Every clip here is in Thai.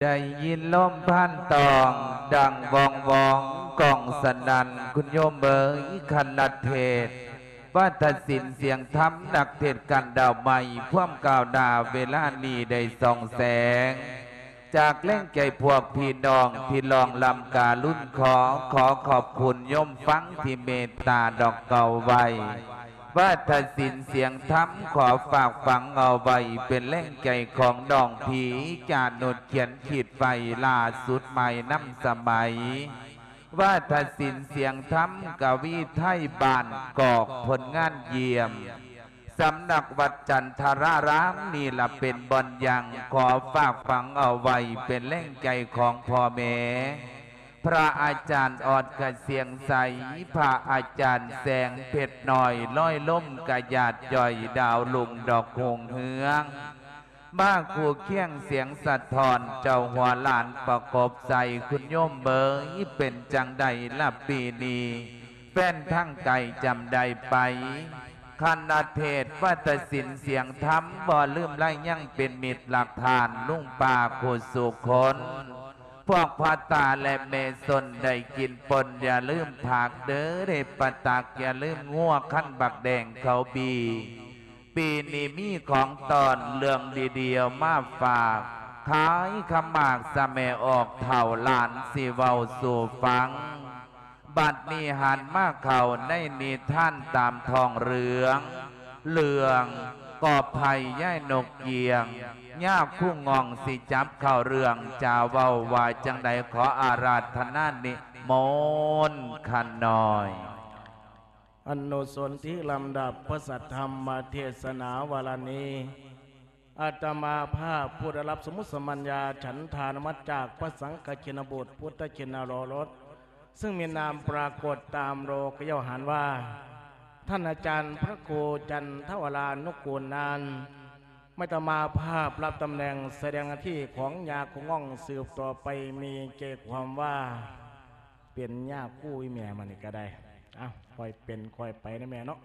ได้ยินลมพันตองดังวองวองกองสนันคุณโยมเอ๋ยขันนัดเทศว่าตัดสินเสียงธรรมนักเทศกันดาวใหม่พ่วมกล่าวดาเวลานี้ได้ส่องแสงจากแรงใจพวกพี่น้องที่ลองลำกาลุ่นขอขอบคุณโยมฟังที่เมตตาดอกเก่าไว้ว่าตัดสินเสียงธรรมขอฝากฝังเอาไว้เป็นแรงใจของดองผีจานุดเขียนขีดไฟล่าสุดใหม่น้ำสมัยว่าตัดสินเสียงธรรมกวีไทยบ้านกอกผลงานเยี่ยมสำนักวัดจันทรารามนี่ละเป็นบอนยังขอฝากฝังเอาไว้เป็นแรงใจของพ่อแม่พระอาจารย์ออดกระเสียงใสพระอาจารย์แสงเพชรหน่อยล้อยล้มกระยาดย่อยดาวลุงดอกหงเฮืองบ้าคู่เคียงเสียงสะท้อนเจ้าหัวหลานประกบใส่คุณโยมเบยเป็นจังใดละปีนี้แฟนทั้งไก่จำได้ไปคณะเทศวัตศิลป์เสียงธรรมบ่ลืมไล่ยั่งเป็นมิตรหลักฐานลุงป่าโคสุคนพวกพาตาและเมสนได้กินปนอย่าลืมผักเด้อเดปตักอย่าลืมงัวขั้นบักแดงเขาบีปีนี้มีของตอนเรื่องดีๆมาฝากขายขมากสะแมออกเท่าหลานสิเว้าสู่ฟังบัดนี้หันมาเข่าในนิทานตามทองเรืองกอบไผ่ย่ายนกเกียงย่าคู่งองสิจับเข้าเรื่องจาเว้าว่าจังใดขออาราธนานิมนต์ขันหน่อยอนุสนที่ลำดับพระสัทธรรมเทศนาวารณีอาตมาภาพผู้ได้รับสมุสมัญญาฉันทานมัจจากพระสังฆชินบุตรพุทธชินโรรสซึ่งมีนามปรากฏตามโลกยหารว่าท่านอาจารย์พระครูจันทวรานุกูลนานไม่ตมาภาพรับตำแหน่งแสดงหน้าที่ของยาคงง่องสืบต่อไปมีเกณฑ์ความว่าเปลี่ยนยาคู่แม่มันก็ได้ค่อยเป็นค่อยไปนะแม่เนาะ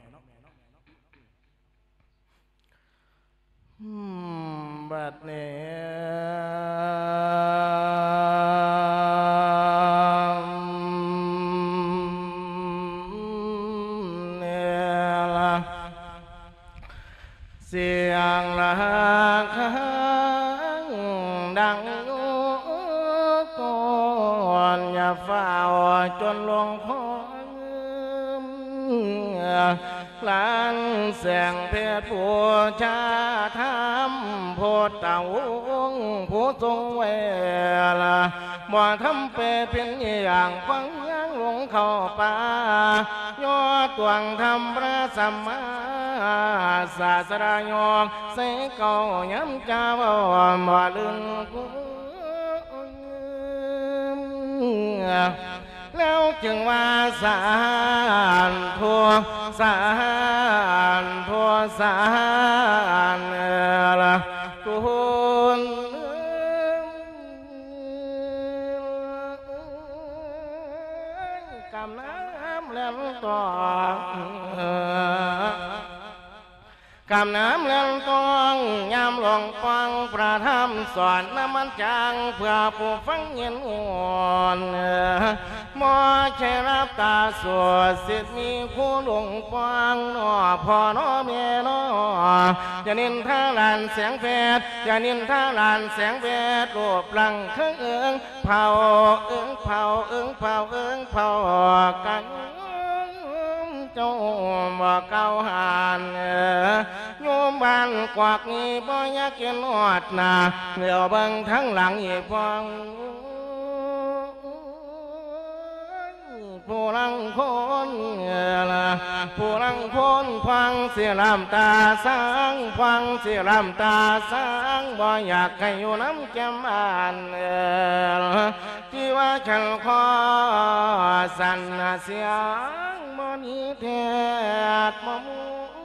บัดนี้เสียงระฆังดังก่อนอย่าเฝ้าจนลงพลานแสงเพชรผู้ชาธรรมโพธิ์เต่าผู้ทรงเวลาบ่ทำเป็นอย่างฟังยังลงเข้าป่ายอดตวงธรรมพระสัมมาศาสดายกเสกเก่าย้ำจ้าว่าลืนแล้วจึงว่าสารทั่วสารทั่วสารละคุณกำน้ำแล้วต่อกำน้ำเล่นตองยามหลงฟังประธรรมสอนน้ำมันจางเพื่อผู้ฟังเย็นอ่อนมอใช้รับตาสวดสิทธิ์มีผู้หลงฟังนอพ่อนอเมียนออย่านินท่าลานแสงเพชรอย่านินท่าลานแสงเพชรรูปลังเครื่องเผาเผาเผาเผากันเจ้าบ่เก่าหานโยมบ้านกวักนี่บ่อยากกินอดนาเหลียวเบิ่งทั้งหลังอีกฟังผู้ลังคนผู้ลังคนฟังเสียลำตาสางฟังเสียลำตาสางบ่อยากให้อยู่น้ำแก้มอ่านที่ว่าฉันขอสั่นเสียงมอนีเทศมมุ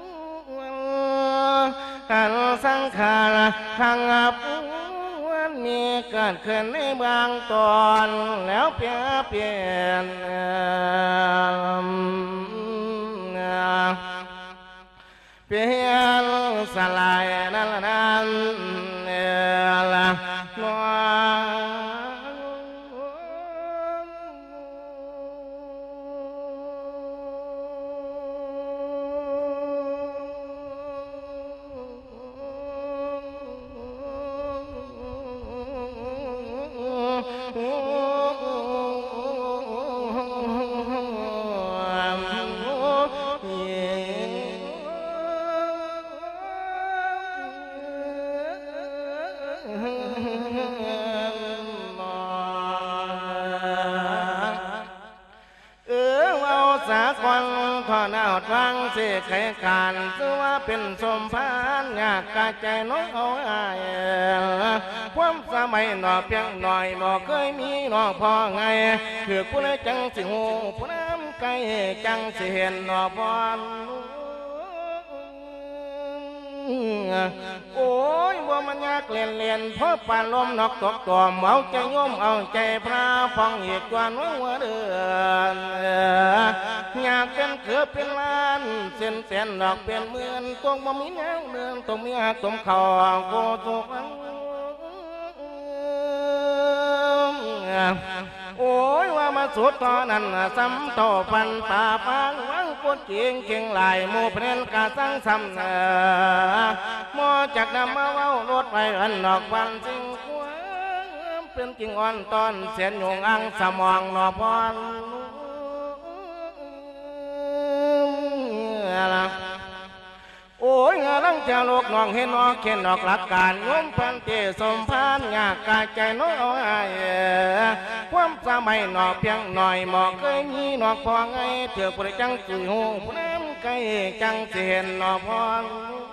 กันสังขารขังวันมีเกิดขึ้นในบางตอนแล้วเปลี่ยนเปลี่ยนสลายนั้นละขอหน้าฟังเสียไขการถือว่าเป็นสมภารอยากกะใจน้องเอาอายความสมัยหนอเพียงหน่อยบ่เคยมีหนอพอไงคือผู้ใดจังสิหูผู้น้ำไกลจังสิเห็นหนอพรโอ้ยว่ามันยากเลียนเพราะปานลมนกตกตัวเอาใจโยมเอาใจพระฟังอีกกว่าน้องว่าเดือนอยากเป็นเกือบเป็นล้านเส้นแสนดอกเป็นหมื่นตัวบ่มีแนวเดินตัวมีหักตมเข่าโกตุกโอ้ยว่ามาสุดตอนนั้นซ้ำต่อปันป่าปังวังปวดเก่งเก่งหลายโมเพลนกาสังซ้ำมอจากนำมาเว้ารถไปอันดอกวันจริงความเป็นจริงอ่อนตอนเสียนยงอังสมองนอพรโอ้ยลังจะโลกน้องเห็นนอกเข็นนอกหลักการงมพันเตสมพานอยากกายใจน้อยเอาไอ้ความสมัยนอกเพียงหน่อยหมอกเคยมีนอกพอไงเถื่อประจังจุยหูผู้น้ำไกลจังเสียนนอกพร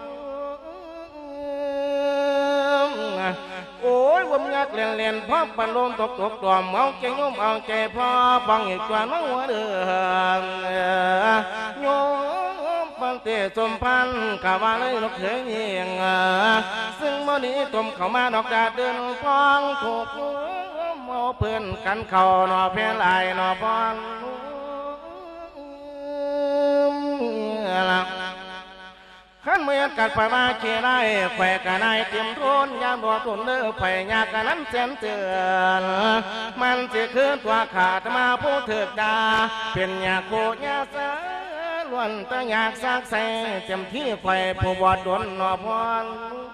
โอ้ยว่ามันยากเลียนพ่อปันลมตกตัวเอาใจโยมเอาใจพ่อฟังอีกกว่าน้องหัวเดือนโยปันเตสมพันกะว่าเลยนกเขยเงียงซึ่งมื่อนี้ตมเข้ามาดอกดาเดินฟองถูกมอเพื่อนกันเข่าหนอเพลไหลหนอพรขันเมื่อกัดไปมาเชี่ยได้แขวกันนายเตรียมทุนยามบ่ทุนเลือไผ่ยากกันนั้นเส้นเตือนมันจะคืนตัวขาดมาผู้เถิดดาเป็นยาโคยาสาล้วนแต่อยากซักใส่เต็มที่ไฟผู้บอดดนนอพร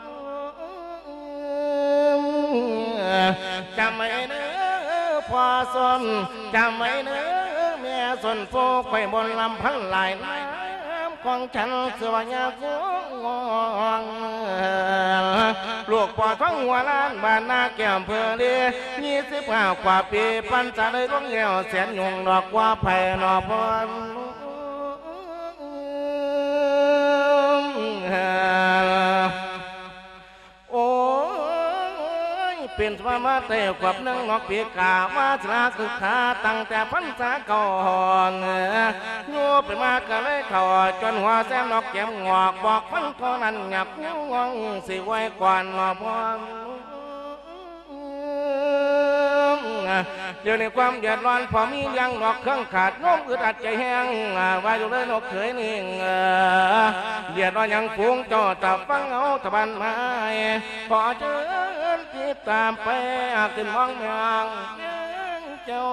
จำไว้เนื้อพอสนจำไว้เนื้อแม่สนโฟกไฟบนลำพันไหลน้ำของฉันสวายาฟูงลูกปอท้องหัวล้านบ้านนาแก้มเพื่อเลี้ย25 กว่าปีปันจะเลยต้องเหี่ยวแสนยงดอกกว่าไผ่นอพรโอ้ยเป็นสมาเตะกับนังนกปีกามาสลาคือขาตั้งแต่พันษาก่อนโย่ไปมากะเลยเขาจนหัวแซมนกแก้มงอกบอกพันทอนั้นหยับงงสิไว้ก่อนนอพรเดี๋ยวในความเดือดร้อนพอมียังนอกเครื่องขาดงมอึดอัดใจแห้งว่าอยู่เลยนกเขยนิ่งเดือดร้อนยังฟูงจ่อตับฟังเอาตะบันไม้ขอเชิญติดตามไปขึ้นมองเมืองเจ้า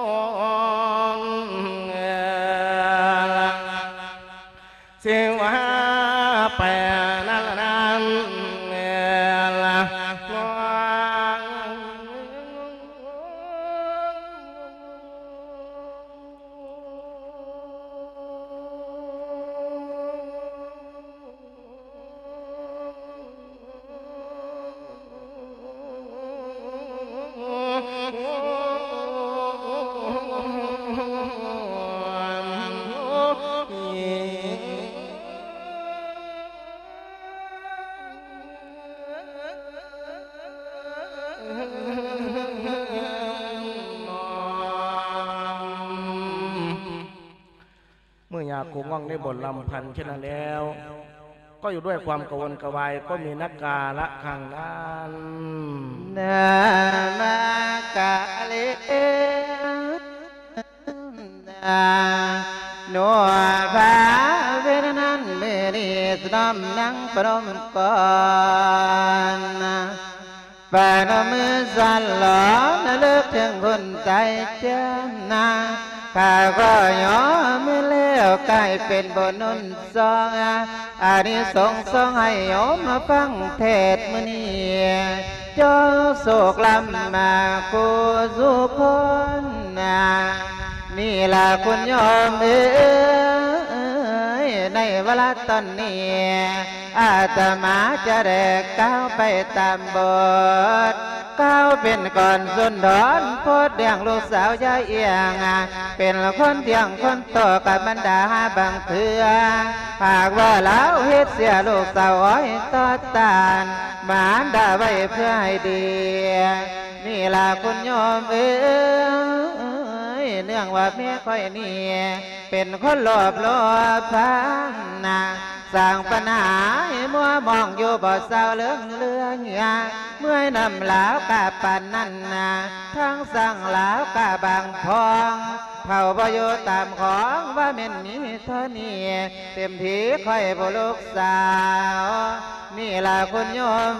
เสียวไปนั่นนั่นเมื่อยาคงว่างในบทลำพันเช่นนั้นแล้วก็อยู่ด้วยความกวนกวายก็มีนักกาละข้างนั้นนามากาเลโนภาเวนันเมริสนมนังปรมกรปนมือสั่นหลอนเลิกถึงคนใจเจ้านาข้าก็ยอมเลี้ยวกลายเป็นบนุนซองอานิสงส์สองให้โยมมาฟังเทศมื้อนี้จงโศกลำมากูสุคนนี่ล่ะคุณโยมในเวลาตอนนี้อาตมาจะได้ก้าวไปตามบทก้าวเป็นก่อนสุนทรโพดเดียงลูกสาวยายเอียงเป็นคนเที่ยงคนโตกับบรรดาบางเถื่อหากว่าแล้วเฮ็ดเสียลูกสาวอ้อยต่อตานมารดาไว้เพื่อให้ดีนี่ล่ะคุณโยมเนื่องว่าแม่ค่อยนี่เป็นคนหลบหลบพังสร้างปัญหาให้มัวมองอยู่บ่เศร้าเรื่องเมื่อยนำหลาวกาปันนั่นทั้งสั่งหลาวกาบางพองเผาบ่อยู่ตามของว่าเม่นมีเท่านี้เต็มที่ค่อยบ่ลูกสาวนี่ล่ะคุณโยม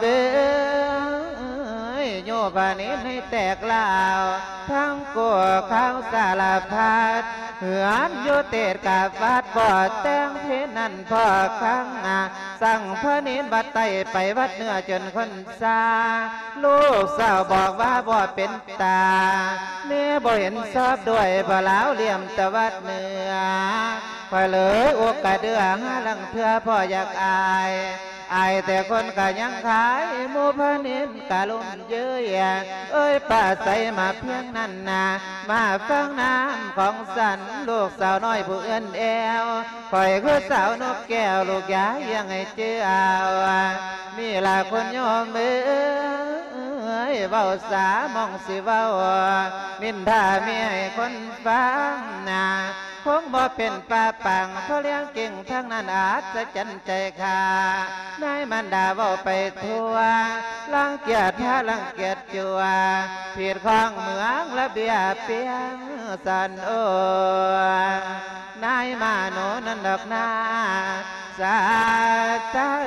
โยบานิให้แตกลาวทั้งกัวข้าวสารพัดเหือนโยเตดกับวัดบ่อแต่งเพนั่นพ่อข้างสั่งพระนินบัดไตไปวัดเนื้อจนคนซาลูกสาวบอกว่าบ่เป็นตาแม่บ่เห็นชอบด้วยบ่ลาวเหลี่ยมตะวัดเนื้อคอยเลยโอกาสเดือหาลังเถื่อพ่ออยากอายแต่คนก็ยังขายหมูพะเนินกะลุ่มเยอะป้าใส่มาเพียงนั้นมาฟังน้ำของสันลูกสาวน้อยผู้เอื้อนแอวคอยคือสาวนกแก้วลูกยายยังให้เจ้านี่ล่ะคนโยมเว้าสามองสิเว้านินทาเมียให้คนฟังคงบ่เป็นป้าปังเพราะเลี้ยงเก่งทั้งนั้นอาจจะจันใจขานายมันด่าเว้าไปทั่วลังเกียจถ้าลังเกียจจัวผิดของเมืองระเบียบเปียงสันโอนายมาโนนั่นดอกนาสาตา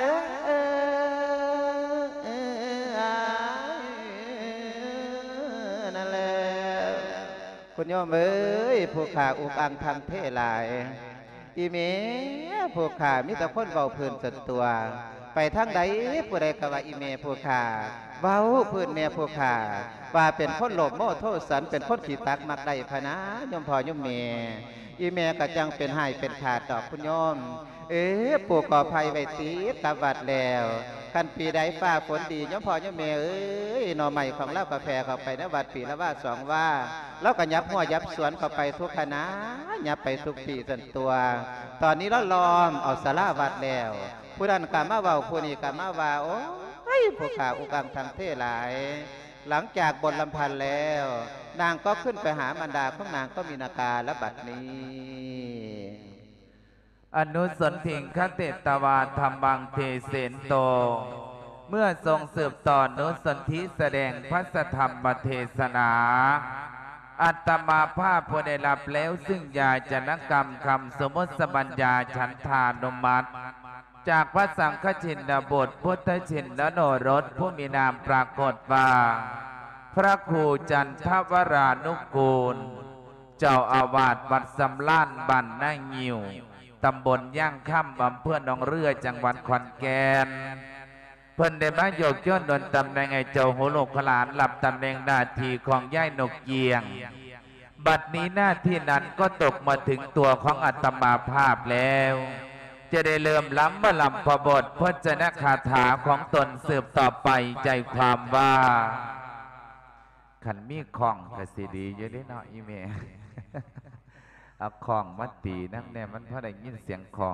คุณโยมผู้ขาอุกอังทางเพศหลายอีเมผู้ขามิแต่คนเบาพื้นสุดตัวไปทางใดผู้ใดก็ว่าอีเมผู้ขาเบาพื้นเมียผู้ขาว่าเป็นคนโลภโมโทสันเป็นคนขี้ตักมักได้พนะโยมพ่อโยมเมอีเมก็จังเป็นหายเป็นขาดดอกคุณโยมปู่ก่อภัยไว้ตีตาวัดแล้วกันปีใดฟ้าฝนดีโยมพ่อโยมเมหน่อใหม่ของเล่ากาแฟเข้าไปในวัดปีละว่าสองว่าแล้วก็ยับหัวยับสวนเข้าไปทุกคณะยับไปทุกปีส่วนตัวตอนนี้เราล้อมเอาสาราวัดแล้วผู้นั้นกามาว่าผู้นี้กามาว่าโอ้ยผู้ขาอุกังทางเทหลายหลังจากบนลำพันแล้วนางก็ขึ้นไปหามารดาของนางก็มีนาการและบัดนี้อนุสนทิงคเตตวาธรรมังเทเสนโตเมื่อทรงสืบต่ออนุสนธิแสดงพระธรรมเทศนาอัตมาภาพผู้ได้รับแล้วซึ่งยาจนกรรมคำสมมติบัญญาฉันทานุมัติจากพระสังฆชินบทพุทธชินโนรสผู้มีนามปรากฏว่าพระครูจันทวรานุกูลเจ้าอาวาสวัดสำล้านบ้านนางิ้วตำบลย่างค่ำอำเภอหนองเรือจังหวัดขอนแก่นเพิ่นได้มาโยกย้อนดนตำแหน่งไอ้เจ้าหัวโลกขลานหลับตำแหน่งหน้าที่ของย่ายนกเยียงบัดนี้หน้าที่นั้นก็ตกมาถึงตัวของอาตมาภาพแล้วจะได้เริ่มล้ำมาลำพบทพจนคาถาของตนสืบต่อไปใจความว่าขันมีของกสิดีเยอะได้เนาะอีเมเอาของมาตีนั่นแน่มันเพราะได้ยินเสียงของ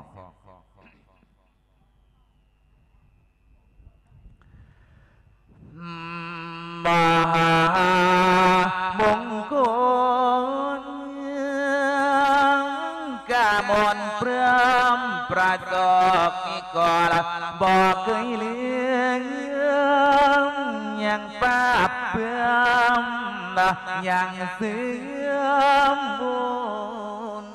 มหามงคลกามนเปลือมประกอบมีก่อละบอกเคยเลี้ยงยังป้าเปลือมยังเสื่อมบุญ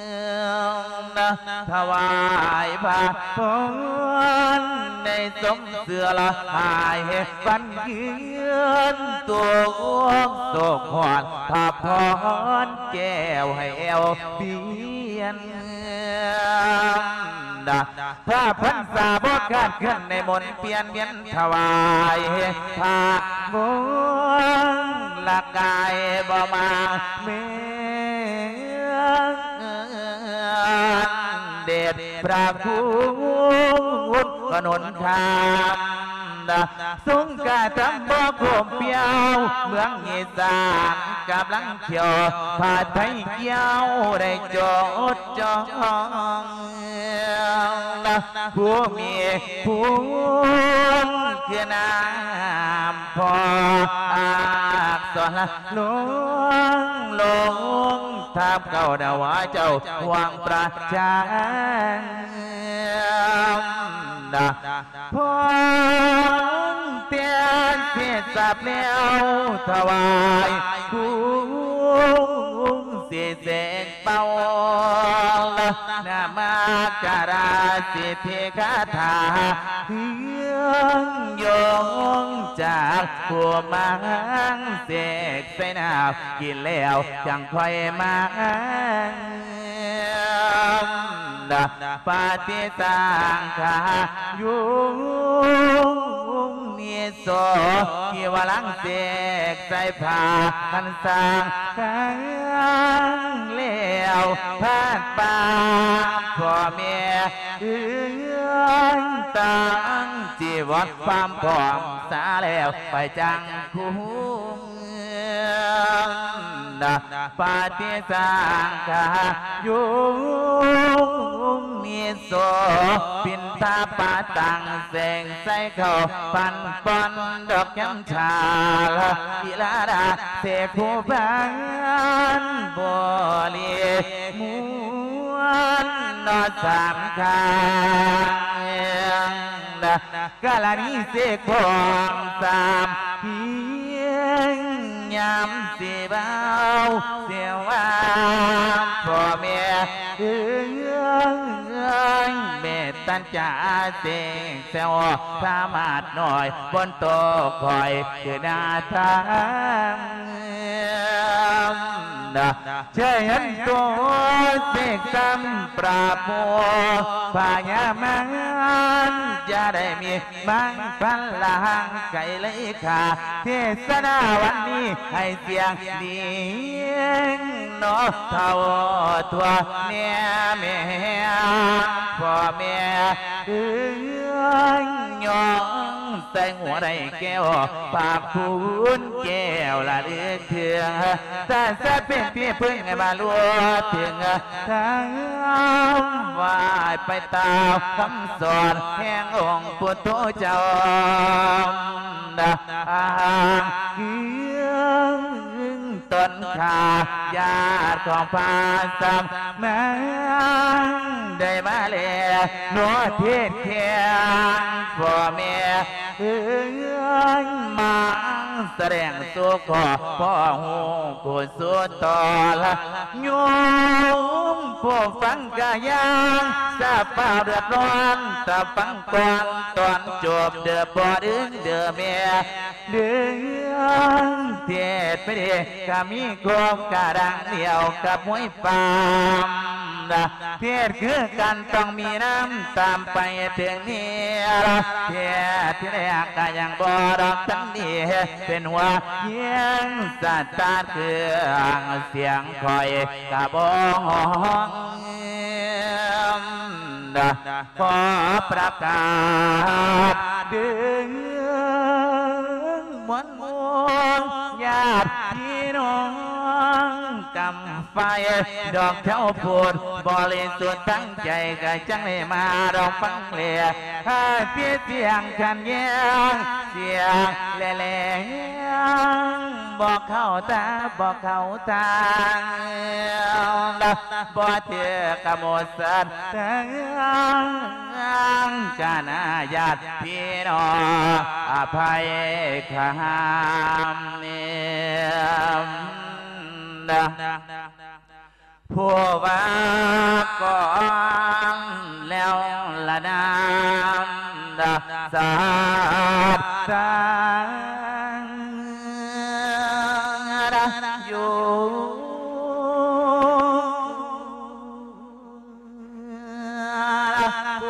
ถวายพระพรในสมเสือละหายปันเยือนตัวอ้วงตัวขวานพระพรแก้วให้เอวเบียนพระพันษาบกการขึ้นในมนเปลี่ยนเวียนถวายพระบุญละกายบ่มาเมืองเด็ดพระคุณขนนทางสงกาทำบ่โคมเปียวเมืองอีสานกำลังเขียวผ้าไทยเกี่ยวได้จดจ้องผู้มีผู้คือนามพออาสอนลงทับเก่าดาวเจ้าวังประชาพรเตียนเสียสับแล้วถวายคุ้มเสียเสกเป่านามาการาสิทธิคาถาเฮืองยงจากผัวมังเสกใส่น้ำกินแล้วจังค่อยมาปฏิสังขายุงเนโสกิวลังเสกใส่ผ้าพันสางขังเลี้ยวพาดป่าพ่อแม่ตั้งจีวรความพร้อมสาแล้วไปจังคุ้มปฏิสังขายุงมีโสปินตาปาตังแสงใส่เขาปันปอนดอกยำชาอิลาดาเสกผู้พันบัวลีมวนนอสามคางกาลานีเสกพร้อมสามเพียงยำสีเบาเสียวว่าพ่อแม่เมตตัญจาเสกเซวสามารถหน่อยบนโตคอยคือนาทางเชิญตัวเสกซ้ำปราบมัวพญามังจะได้มีมังพันลางไก่เลยขาเทศนาวันนี้ให้เสียงดีนอเท่าทั่วเนี่ยแม่พ่อแม่ยองใส่หัวได้แก้วปากพูนแก้วละเดือเถื่อแต่แซ่เป็นพี่พึ่งมาลัวถึงทางวายไปตามคำสอนแห่งองค์พุทธเจ้าต้นขาญาติของพาสัมมาได้มาแล้วหนัวเทศแข็งพ่อแม่มาแสดงสุขพ่อหูผู้สุดต่อละโยมผู้ฟังกะยังทราบเปล่าเดือดร้อนถ้าฟังก่อนตอนจบเดือดปอดเดือเมียเดือเทศไปดีก็มีกลมกระดังเดียวกับมวยปามเทศคือกันต้องมีน้ำตามไปถึงนี้เทศที่แรกก็ยังบ่ดอกตั้งนี้เป็นหัวเยียงสัตตาคือเสียงคอยกะบ่ห้องขอประกาศดึงมวลมวลญาติพี่น้องกำไฟดอกเท้าพูดบริสุทธิ์ตั้งใจกะจังเลยมาดอกฟังเลียเพียเสียงขันแย้งเสียงแหล่บอกเข้าตาบอกเข้าทางบ่เถื่อกระโมสัตทางกาณาญาติพี่น้องอภัยขามเนียมผู้ว่าก่อนแล้วละนามสาธอยู่ผ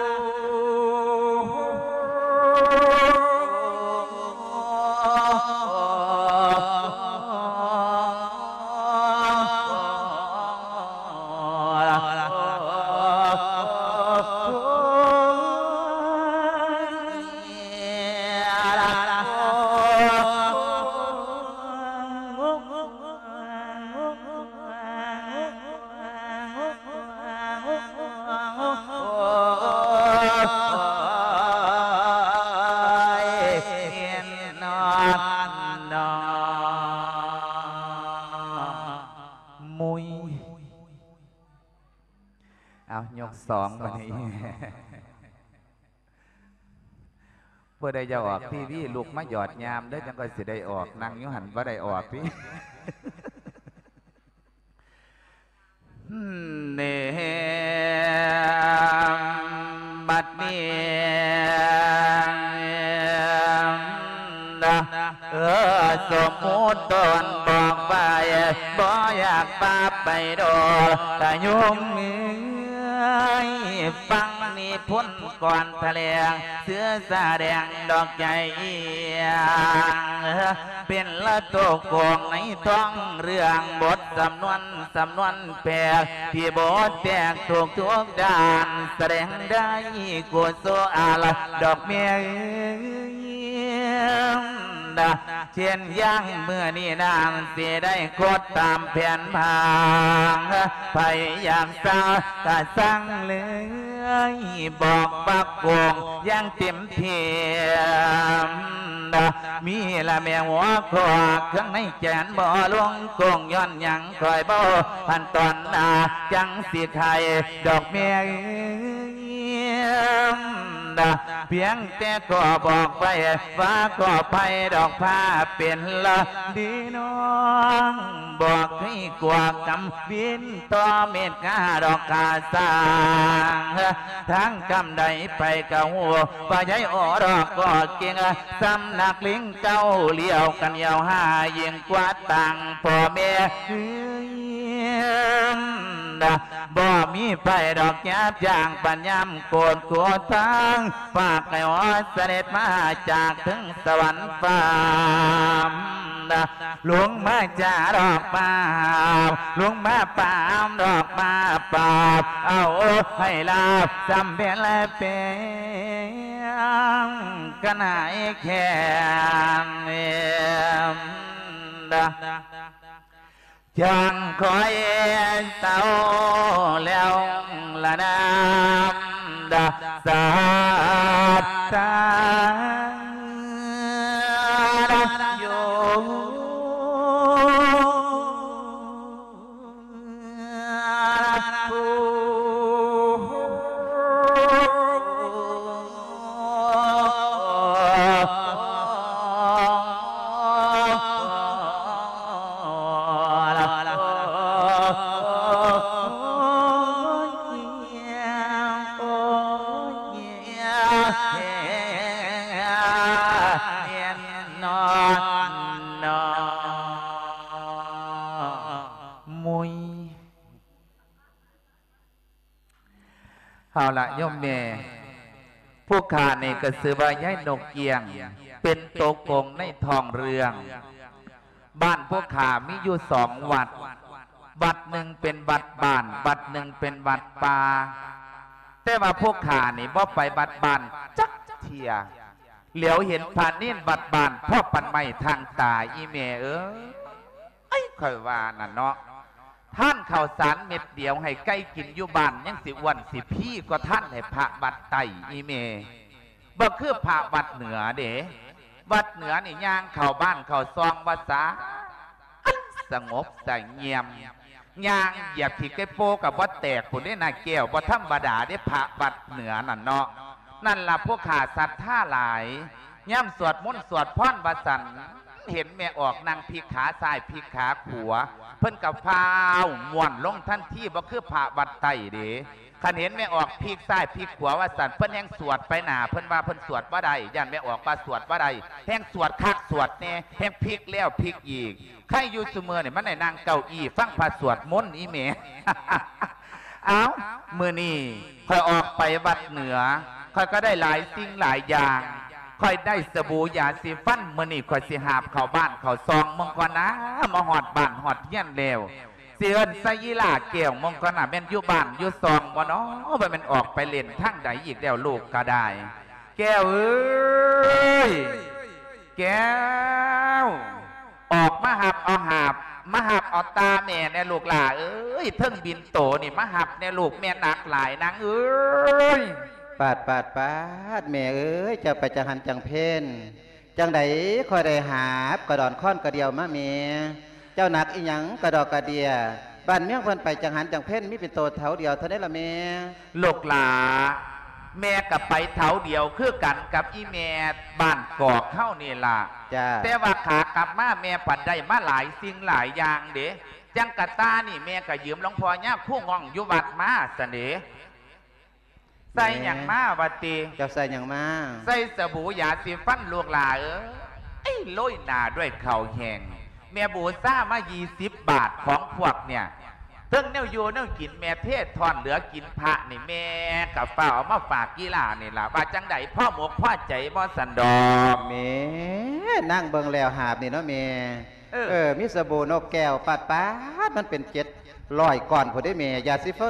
เอายกสองมานี้เพื่อได้จะออกทีวีลูกมาหยอดยามได้จังก็สิได้ออกนั่งยุหันว่าได้ออกพี่เนบัดนี้สมมุติตนบอกไปบ่อยากปาไปโดนแต่ยุ่งฟังนี่พ้นก่อนทะเลเสื้อสาแดงดอกใหญ่เป็นละโตโกงในท้องเรื่องบทสำนวนแปลกที่บทแตกถูกทุกด้านแสดงได้กุศลอาดอกเมียเช่นย่างเมื่อนี้นางเสียได้โคตรตามแผนพางไปอยากสร้างก็สร้างเลยบอกบักกงย่างเต็มเทียมมีละแมวหัวคอข้างในแขนบ่ลงกงย้อนยังคอยบ่พันตอนนาจังสีไทยดอกเมียเพียงแต่ก็บอกไปว่าก็ไปดอกผ้าเป็นละดีน้องบอกให้กว่ากำบินต่อเม็ดกาดอกกาสางทั้งกำใดไปกะหัวว่าใหญ่อดอกก็เก่งสำนักลิงเก้าเลี้ยวกันยาวหายิงกว่าตังพ่อแม่บ่มีไฟดอกยับย่างปัญญามโกนโกทางฝากให้อเสด็จมาจากถึงสวรรค์ฟ้าหลวงมาจ่าดอกมาหลวงมาปามดอกมาปาบเอาให้ลาบจำเป็นและเป็นกันหายแค่ยังคอยเต้าแล้วละน้ำดาสาตาโยเอาละโยมแม่พวกข้าในกระสือใบย้ายนกเกียงเป็นโตกงในทองเรืองบ้านพวกข้ามีอยู่สองวัดวัดหนึ่งเป็นวัดบ้านวัดหนึ่งเป็นวัดป่าแต่ว่าพวกข้านี่บ่ไปวัดบ้านจักเทียเหลียวเห็นผ่านนี่วัดบ้านพ่อปันไม้ทางตาอีเมไอ้ค่อยว่าน่ะเนาะท่านข่าวสารเม็ดเดียวให้ใกล้กินอยู่บ้านยังสิวันสิพี่ก็ท่านให้พระวัดไตอีเมบ่คือพระวัดเหนือเด้วัดเหนือนี่ย่างเข่าบ้านเข่าซองภาษาสงบใส่เงียบย่างเหยียบที่ไก่โปกับวัดแตกผู้ได้นาแก้วบ่ธรรมดาได้พระวัดเหนือนั่นเนาะนั่นล่ะพวกขาสัตว์ท่าหลายย่ำสวดมนต์สวดพ่อนบาสันเห็นแม่ออกนางพีขาซ้ายพีขาขวาเพิ่นกับพาวม่วนลงท่านที่บ่คือพระวัดไตเด้ขันเห็นแม่ออกพีกซ้ายพีกขวาว่าสันเพิ่นแห่งสวดไปหนาเพิ่นว่าเพิ่นสวดว่าใดย่านแม่ออกว่าสวดว่าใดแห่งสวดคักสวดแน่แห่งพีกแล้วพีกอีกใครอยู่เสมอเนี่ยมันในนางเก้าอี้ฟังพระสวดมนต์อีเมเอามื้อนี้ค่อยออกไปวัดเหนือค่อยก็ได้หลายสิ่งหลายอย่างค่อยได้สบู่ยาสีฟันมื้อนี้ค่อยสิหาบเข้าบ้านเข้าซองมงก่อนนะมาหอดบ้านหอดเฮียนแล้วเสียนไซยีลาแก้วมงก่อนนะแม่นอยู่บ้านอยู่ซองบ่เนาะมันออกไปเล่นทั้งใดอีกแล้วลูกก็ได้แก้วเอ้ยแก้วออกมาหับเอาหาบมาหับเอาตาแม่ในลูกหล่าเอ้ยเทิงบินโตนี่มาหับในลูกแม่หนักหลายนางเอ้ยปาดแม่เอ้ยจะไปจังหันจังเพนจังใดคอยได้หาบกระดอนค้อนกระเดียวมาเมียเจ้าหนักอีหยังกระดอกกระเดียบ้านเมียงเพิ่นไปจังหันจังเพ่นมีเป็นโตแถวเดียวเท่านั้นละแม่ลูกหลาแม่กับไปเถาเดียวคือกันกับอีแม่บ้านกอกเข้านี่ล่ะจ้าแต่ว่าขากลับมาแม่ปัดได้มาหลายสิ่งหลายอย่างเด้จังกะตานี่แม่ก็ยืมหลวงพ่อย่าคู่งองอยู่วัดมาเสน่ห์ใส่อย่างมาวัดตีเจ้าใส่อย่างมาใส่สบู่ยาสีฟันลูกหลาไอ้โรยหนาด้วยเข่าแห้งแม่บูซ่ามา20 บาทของพวกเนี่ยเทิงเน่าโยเน่ากินแม่เทศทอนเหลือกินพระนี่แม่กับเฝ้าเอามาฝากกีฬานี่ล่ะว่าจังใดพ่อหมกพ่อใจบ่สันดอกแม่นั่งเบิ่งแล้วหาบนี่เนาะแม่ มีสบู่นกแก้วปัดป๊าดมันเป็น700ก่อนผู้ได้แม่ยาสีฟัน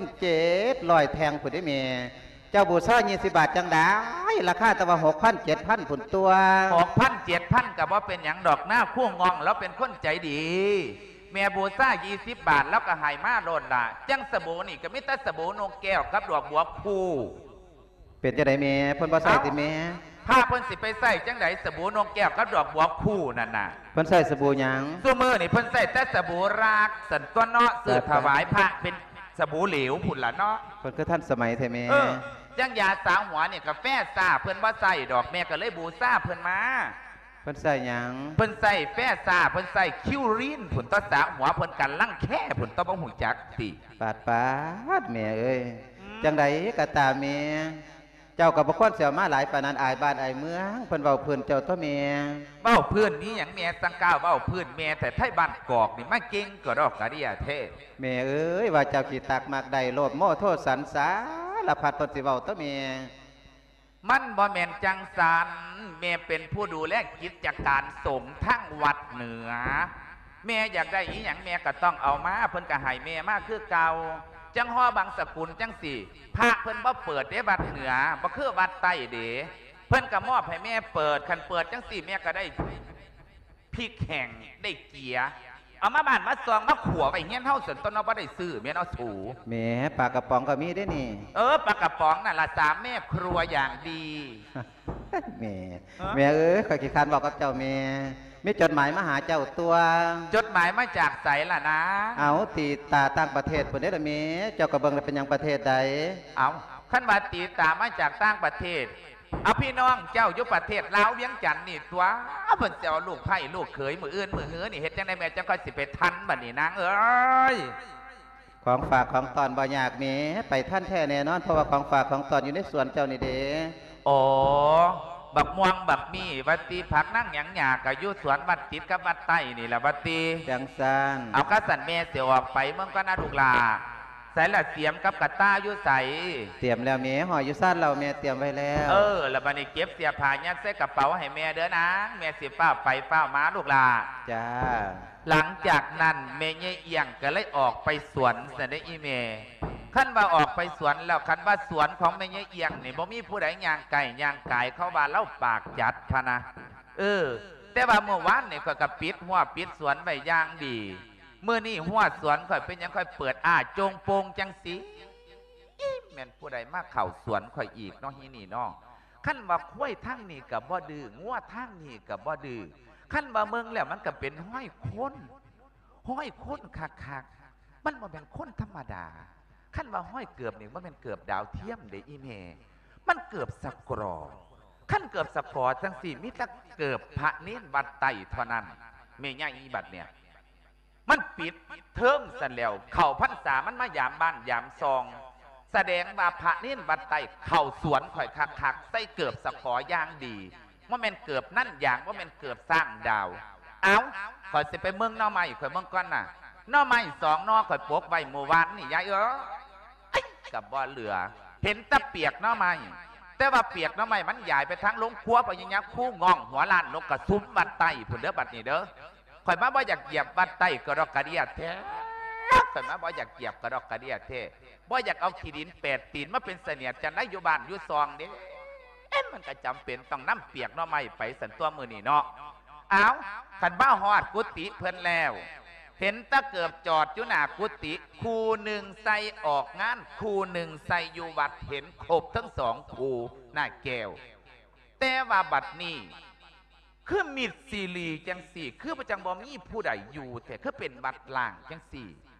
700แทงผู้ได้แม่เจ้าบูซ่า20 บาทจังได้ราคาแต่ว่า6,000 7,000ผุนตัว 6,000 7,000กับว่าเป็นอย่างดอกหน้าคู่งองแล้วเป็นคนใจดีแม่บูซ่า20 บาทแล้วก็หายมาโลดละจังสบู่นี่ก็มิตรสบู่นกแก้วกับดอกบัวคู่เป็นจังไดแม่เพิ่นบ่ใส่ติแม่พาเพิ่นสิไปใส่จังไดสบู่นกแก้วกับดอกบัวคู่นั่นน่ะเพิ่นใส่สบู่หยังซุมื้อนี่เพิ่นใส่แต่สบู่รากสันตัวเนาะซื้อถวายพระเป็นสบู่เหลวพุ่นล่ะเนาะเพิ่นคือท่านสมัยแท้แม่จังยาสาวหัวนี่กาแฟซ่าเพิ่นบ่ใส่ดอกแม่ก็เลยบูซ่าเพิ่นมาเพิ่นใส่หยังเพิ่นใส่แฟซ่าเพิ่นใส่คิวรินผุนต้อสาวหัวเพิ่นกันลั่งแค่ผุนต้อบ่หูจักติปาดแม่เอ้ยจังไดก็ตามแม่เจ้ากับบ่ควรเสียมาหลายปานนั้นอายบ้านอายเมืองเพิ่นเว้าเพิ่นเจ้าตัวแม่เว้าเพิ่นนี้หยังแม่สังก้าวเว้าเพิ่นแม่แต่ไทบ้านกอกนี่มาเก่งก็ดอกกะเดียเทแม่เอ้ยว่าเจ้าขี้ตักมากใดโลภโมโทสันสารพัดเพิ่นสิเว้าตัวแม่มันบ่แม่นจังสันแม่เป็นผู้ดูแลกิจการสงฆ์ทั้งวัดเหนือแม่อยากได้อีหยังแม่ก็ต้องเอามาเพิ่นก็ให้แม่มาคือเก่าจังห่อบางสกุลจังสี่พระเพิ่นบ่เปิดเด้วัดเหนือบ่คือวัดใต้เด้เพิ่นก็มอบให้แม่เปิดคันเปิดจังสี่แม่ก็ได้พริกแห้งได้เกียเอามาบ้านมาซองมาขัวไปเฮียนเฮาส่วนต้นเอาบ่ได้ซื้อแม่เอาถูแม่ปลากระป๋องก็มีได้นี่ปลากระป๋องนั่นล่ะ3แม่ครัวอย่างดีแม่เอ้ยข้อยขี้คร้านบอกกับเจ้าแม่มีจดหมายมาหาเจ้าตัวจดหมายมาจากไสล่ะนะเอาตีตาต่างประเทศพุ่นเด้อแม่เจ้าก็เบิ่งเป็นหยังประเทศใดเอาคันว่าตีตามาจากต่างประเทศเอาพี่น้องเจ้าอยู่ประเทศลาวเวียงจันทน์นี่ตัวเพิ่นสิเอาลูกไผ่ลูกเขยมื้ออื่นมื้อหือนี่เฮ็ดจังได๋แม่จังค่อยสิไปทันบัดนี้นางเอ้ยของฝากของตอนบ่ยากแม่ไปท่านแท้แน่นอนเพราะว่าของฝากของตอนอยู่ในสวนเจ้านี่เด้อ๋อบักม่วงบักมีวัดตีผักนั่งหยังหยากับยุสวนวัดจิตกับวัดใต้นี่แหละวัดตีจังซันเอากระสันเมเสียวออกไปเมืองก็น่าถูกลาใส่ละเสียมกับกระต้ายุใสเตรียมแล้วเมียห่อยุซ่านเราเมียเตรียมไว้แล้วแล้วบัดนี้เก็บเสียผ้ายัดใส่กระเป๋าให้แม่เด้อนะแม่สิเฝ้าไปเฝ้ามาลูกลาจ้าหลังจากนั้นแม่เยี่ยเอียงก็เลยออกไปสวนเสด็จอีเมขั้นว่าออกไปสวนแล้วขั้นว่าสวนของแม่เยี่ยเอียงนี่บ่มีผู้ใดย่างไก่ย่างไก่เข้าบ้านเล่าปากจัดพะนะแต่ว่าเมื่อวานเนี่ยก็กระปิดหัวปิดสวนไว้ย่างดีเมื่อนี่หัวสวนค่อยเป็นยังค่อยเปิดจงโปงจังสีแม่นผู้ใดมาเข่าสวนค่อยอีกน้องฮีนี่น้องขั้นว่าคุ้ยทั้งนี่กับบ่ดื้องัวทั้งนี่กับบ่ดื้อขั้นว่าเมืองแล้วมันก็เป็นห้อยค้นคักมันบ่เป็นค้นธรรมดาขั้นว่าห้อยเกือบนี่มันเป็นเกือบดาวเทียมเดอีเมมันเกือบสกรอขั้นเกือบสกอจังสี่มิตรเกือบพระเน้นวัดไต่เท่านั้นเมียย่าอีบัดเนี่ยมันปิดเทิมสันแล้วเข่าพรรษามันมายามบ้านยามซองแสดงว่าพระเน้นวัดไต่เข่าสวนข่อยคักใส่เกือบสกอย่างดีว่ามันเกือบนั่นอย่างว่ามันเกือบสร้างดาวข่อยสิไปเมืองนอใหม่ข่อยเมืองก้อนน่ะนอใหม่2 นอข่อยปกใบหมู่บ้านนี่ยายกับบ่เหลือเห็นตะเปียกนอใหม่แต่ว่าเปียกนอใหม่มันใหญ่ไปทั้งลงครัวไปยังยักษ์คู่งองหัวล้านนกกระซุ้มบัดไต่ผุนเด้อบัดนี่เด้อข่อยมาบ่อยากเหยียบบัดไต่กระดอกกระเดียแท้ข่อยมาบ่อยากเหยียบกระดอกกระเดียแท้บ่อยากเอาขี้ดิน8 ตีนมาเป็นเสนียดจะได้อยู่บ้านอยู่ซองเด้มันก็จำเป็นต้องน้ำเปียกนอใหม่ไปสันตัวมือนี่เนาะขันบ้าหอดกุฏิเพิ่นแล้วเห็นตะเกือบจอดอยู่หน้ากุฏิคู่หนึ่งใส่ออกงานคู่หนึ่งใส่อยู่วัดเห็นครบทั้ง2 คู่หน้าแก้วแต่ว่าบัดนี้คือมิดซีรีจังสี่คือประจังบ่มีผู้ใดอยู่แต่คือเป็นวัดล่างจังสี่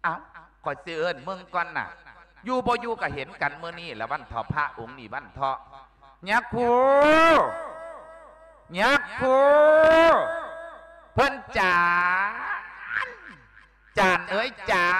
เอ้าขอยสิเอิ้นมึงก่อนน่ะอยู่บ่อยู่ก็เห็นกันมื้อนี้แล้ววันเถาะพระองค์นี่วันเถาะยักษ์คูยักษ์คูเพิ่นจ๋าจานเอ้ยจ๋า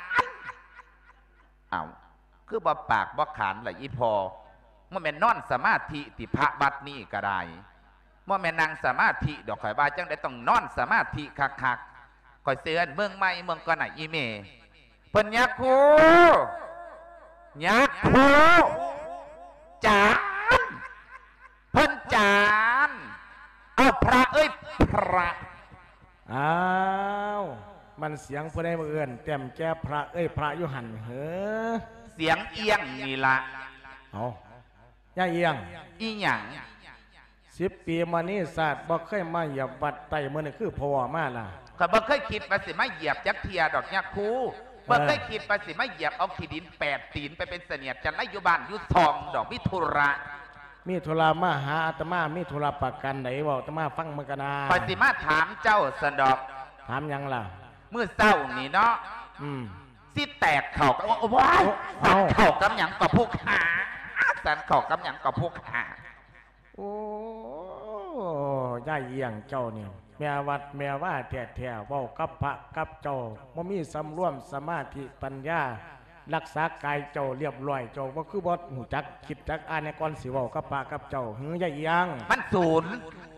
เอ้าคือบ่ปากบ่ขานล่ะอีพอบ่แม่นนอนสมาธิติพระบัดนี้ก็ได้บ่แม่นนั่งสมาธิดอกข่อยว่าจังได้ต้องนอนสมาธิคักข่อยเตือนเมืองใหม่เมืองก่อนน่ะอีเมเพิ่นยักษ์คูยักษ์คูจานเพิ่นจานเอาพระเอ้ยพระอ้าวมันเสียงผู้ใดบ่เอิ้นแต้มแก้พระเอ้ยพระอยู่หั่นเหอเสียงเอียงนี่ล่ะเอาย่าเอียงอีหยัง 10 ปีมานี้ศาสตร์บ่เคยมาเหยียบวัดไต่มื้อนี้คือพ่อมาล่ะข้อยบ่เคยคิดว่าสิมาเหยียบจักเทียดอกยักษ์คูบ่เคยคิดว่าสิมาเหยียบเอาขี้ดิน8ตีนไปเป็นเสนียดจันไลอยู่บ้านอยู่ซองดอกมิธุระมีธุระมาหาอาตมามีธุระประกันไหนเว้าอาตมาฟังมันกันนะข้อยสิมาถามเจ้าสะดอกถามหยังล่ะมื้อเช้านี่เนาะสิแตกเข่าโอ้ยเข่ากำหยังกับพวกหาสันเข่ากำหยังกับพวกหาโอ้ย่าเอียงเจ้าเนี่ยแม่วัดแม่ว่าแท้ๆเว้ากับพระกับเจ้าบ่มีสำรวมสมาธิปัญญารักษากายเจ้าเรียบร้อยเจ้าบ่คือบ่หูจักคิดจักอ่านในก่อนสิเว้ากับพระกับเจ้าหือย่าเอียงมันศูนย์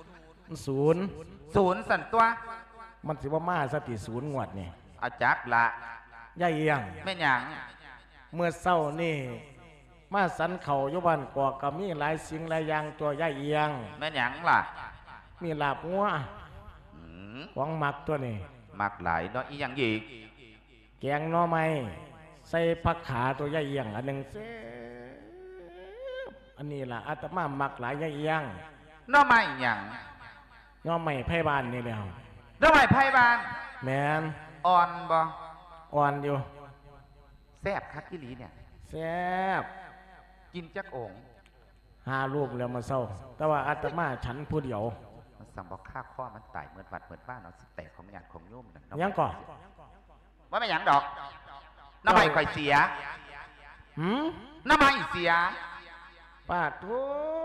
สันตัวมันสิบ่มาสติศูนย์งวดนี่อาจักละย่าเอียงแม่หยังเมื่อเช้านี่มาสันเข่าอยู่บ้านกอกก็มีหลายสิ่งหลายอย่างตัวย่าเอียงแม่หยังล่ะมีลาบงัวของหมักตัวนี้หมักหลายเนาะอีหยังอีกแกงหน่อไม้ใส่ผักขาตัวย่าเอียงอันหนึ่งอันนี้ล่ะอาตมาหมักหลายย่าเอียงหน่อไม้หยังหน่อไม้ไผ่บานนี่แล้วหน่อไม้ไผ่บานแมนอ่อนบ่อ่อนอยู่แซ่บคักอีหลีเนี่ยแซ่บกินจักอง 5 ลูกแล้วมาเศร้าแต่ว่าอาตมาฉันผู้เดียวมันสั่งบอกค่าข้อมันตายเหมือนวัดเหมือนบ้านเอาสิแตกของญาติของโยมนั่นยังก่อนว่าไม่ยังดอกน้ำไม่ค่อยเสียน้ำไม่เสียป้าทู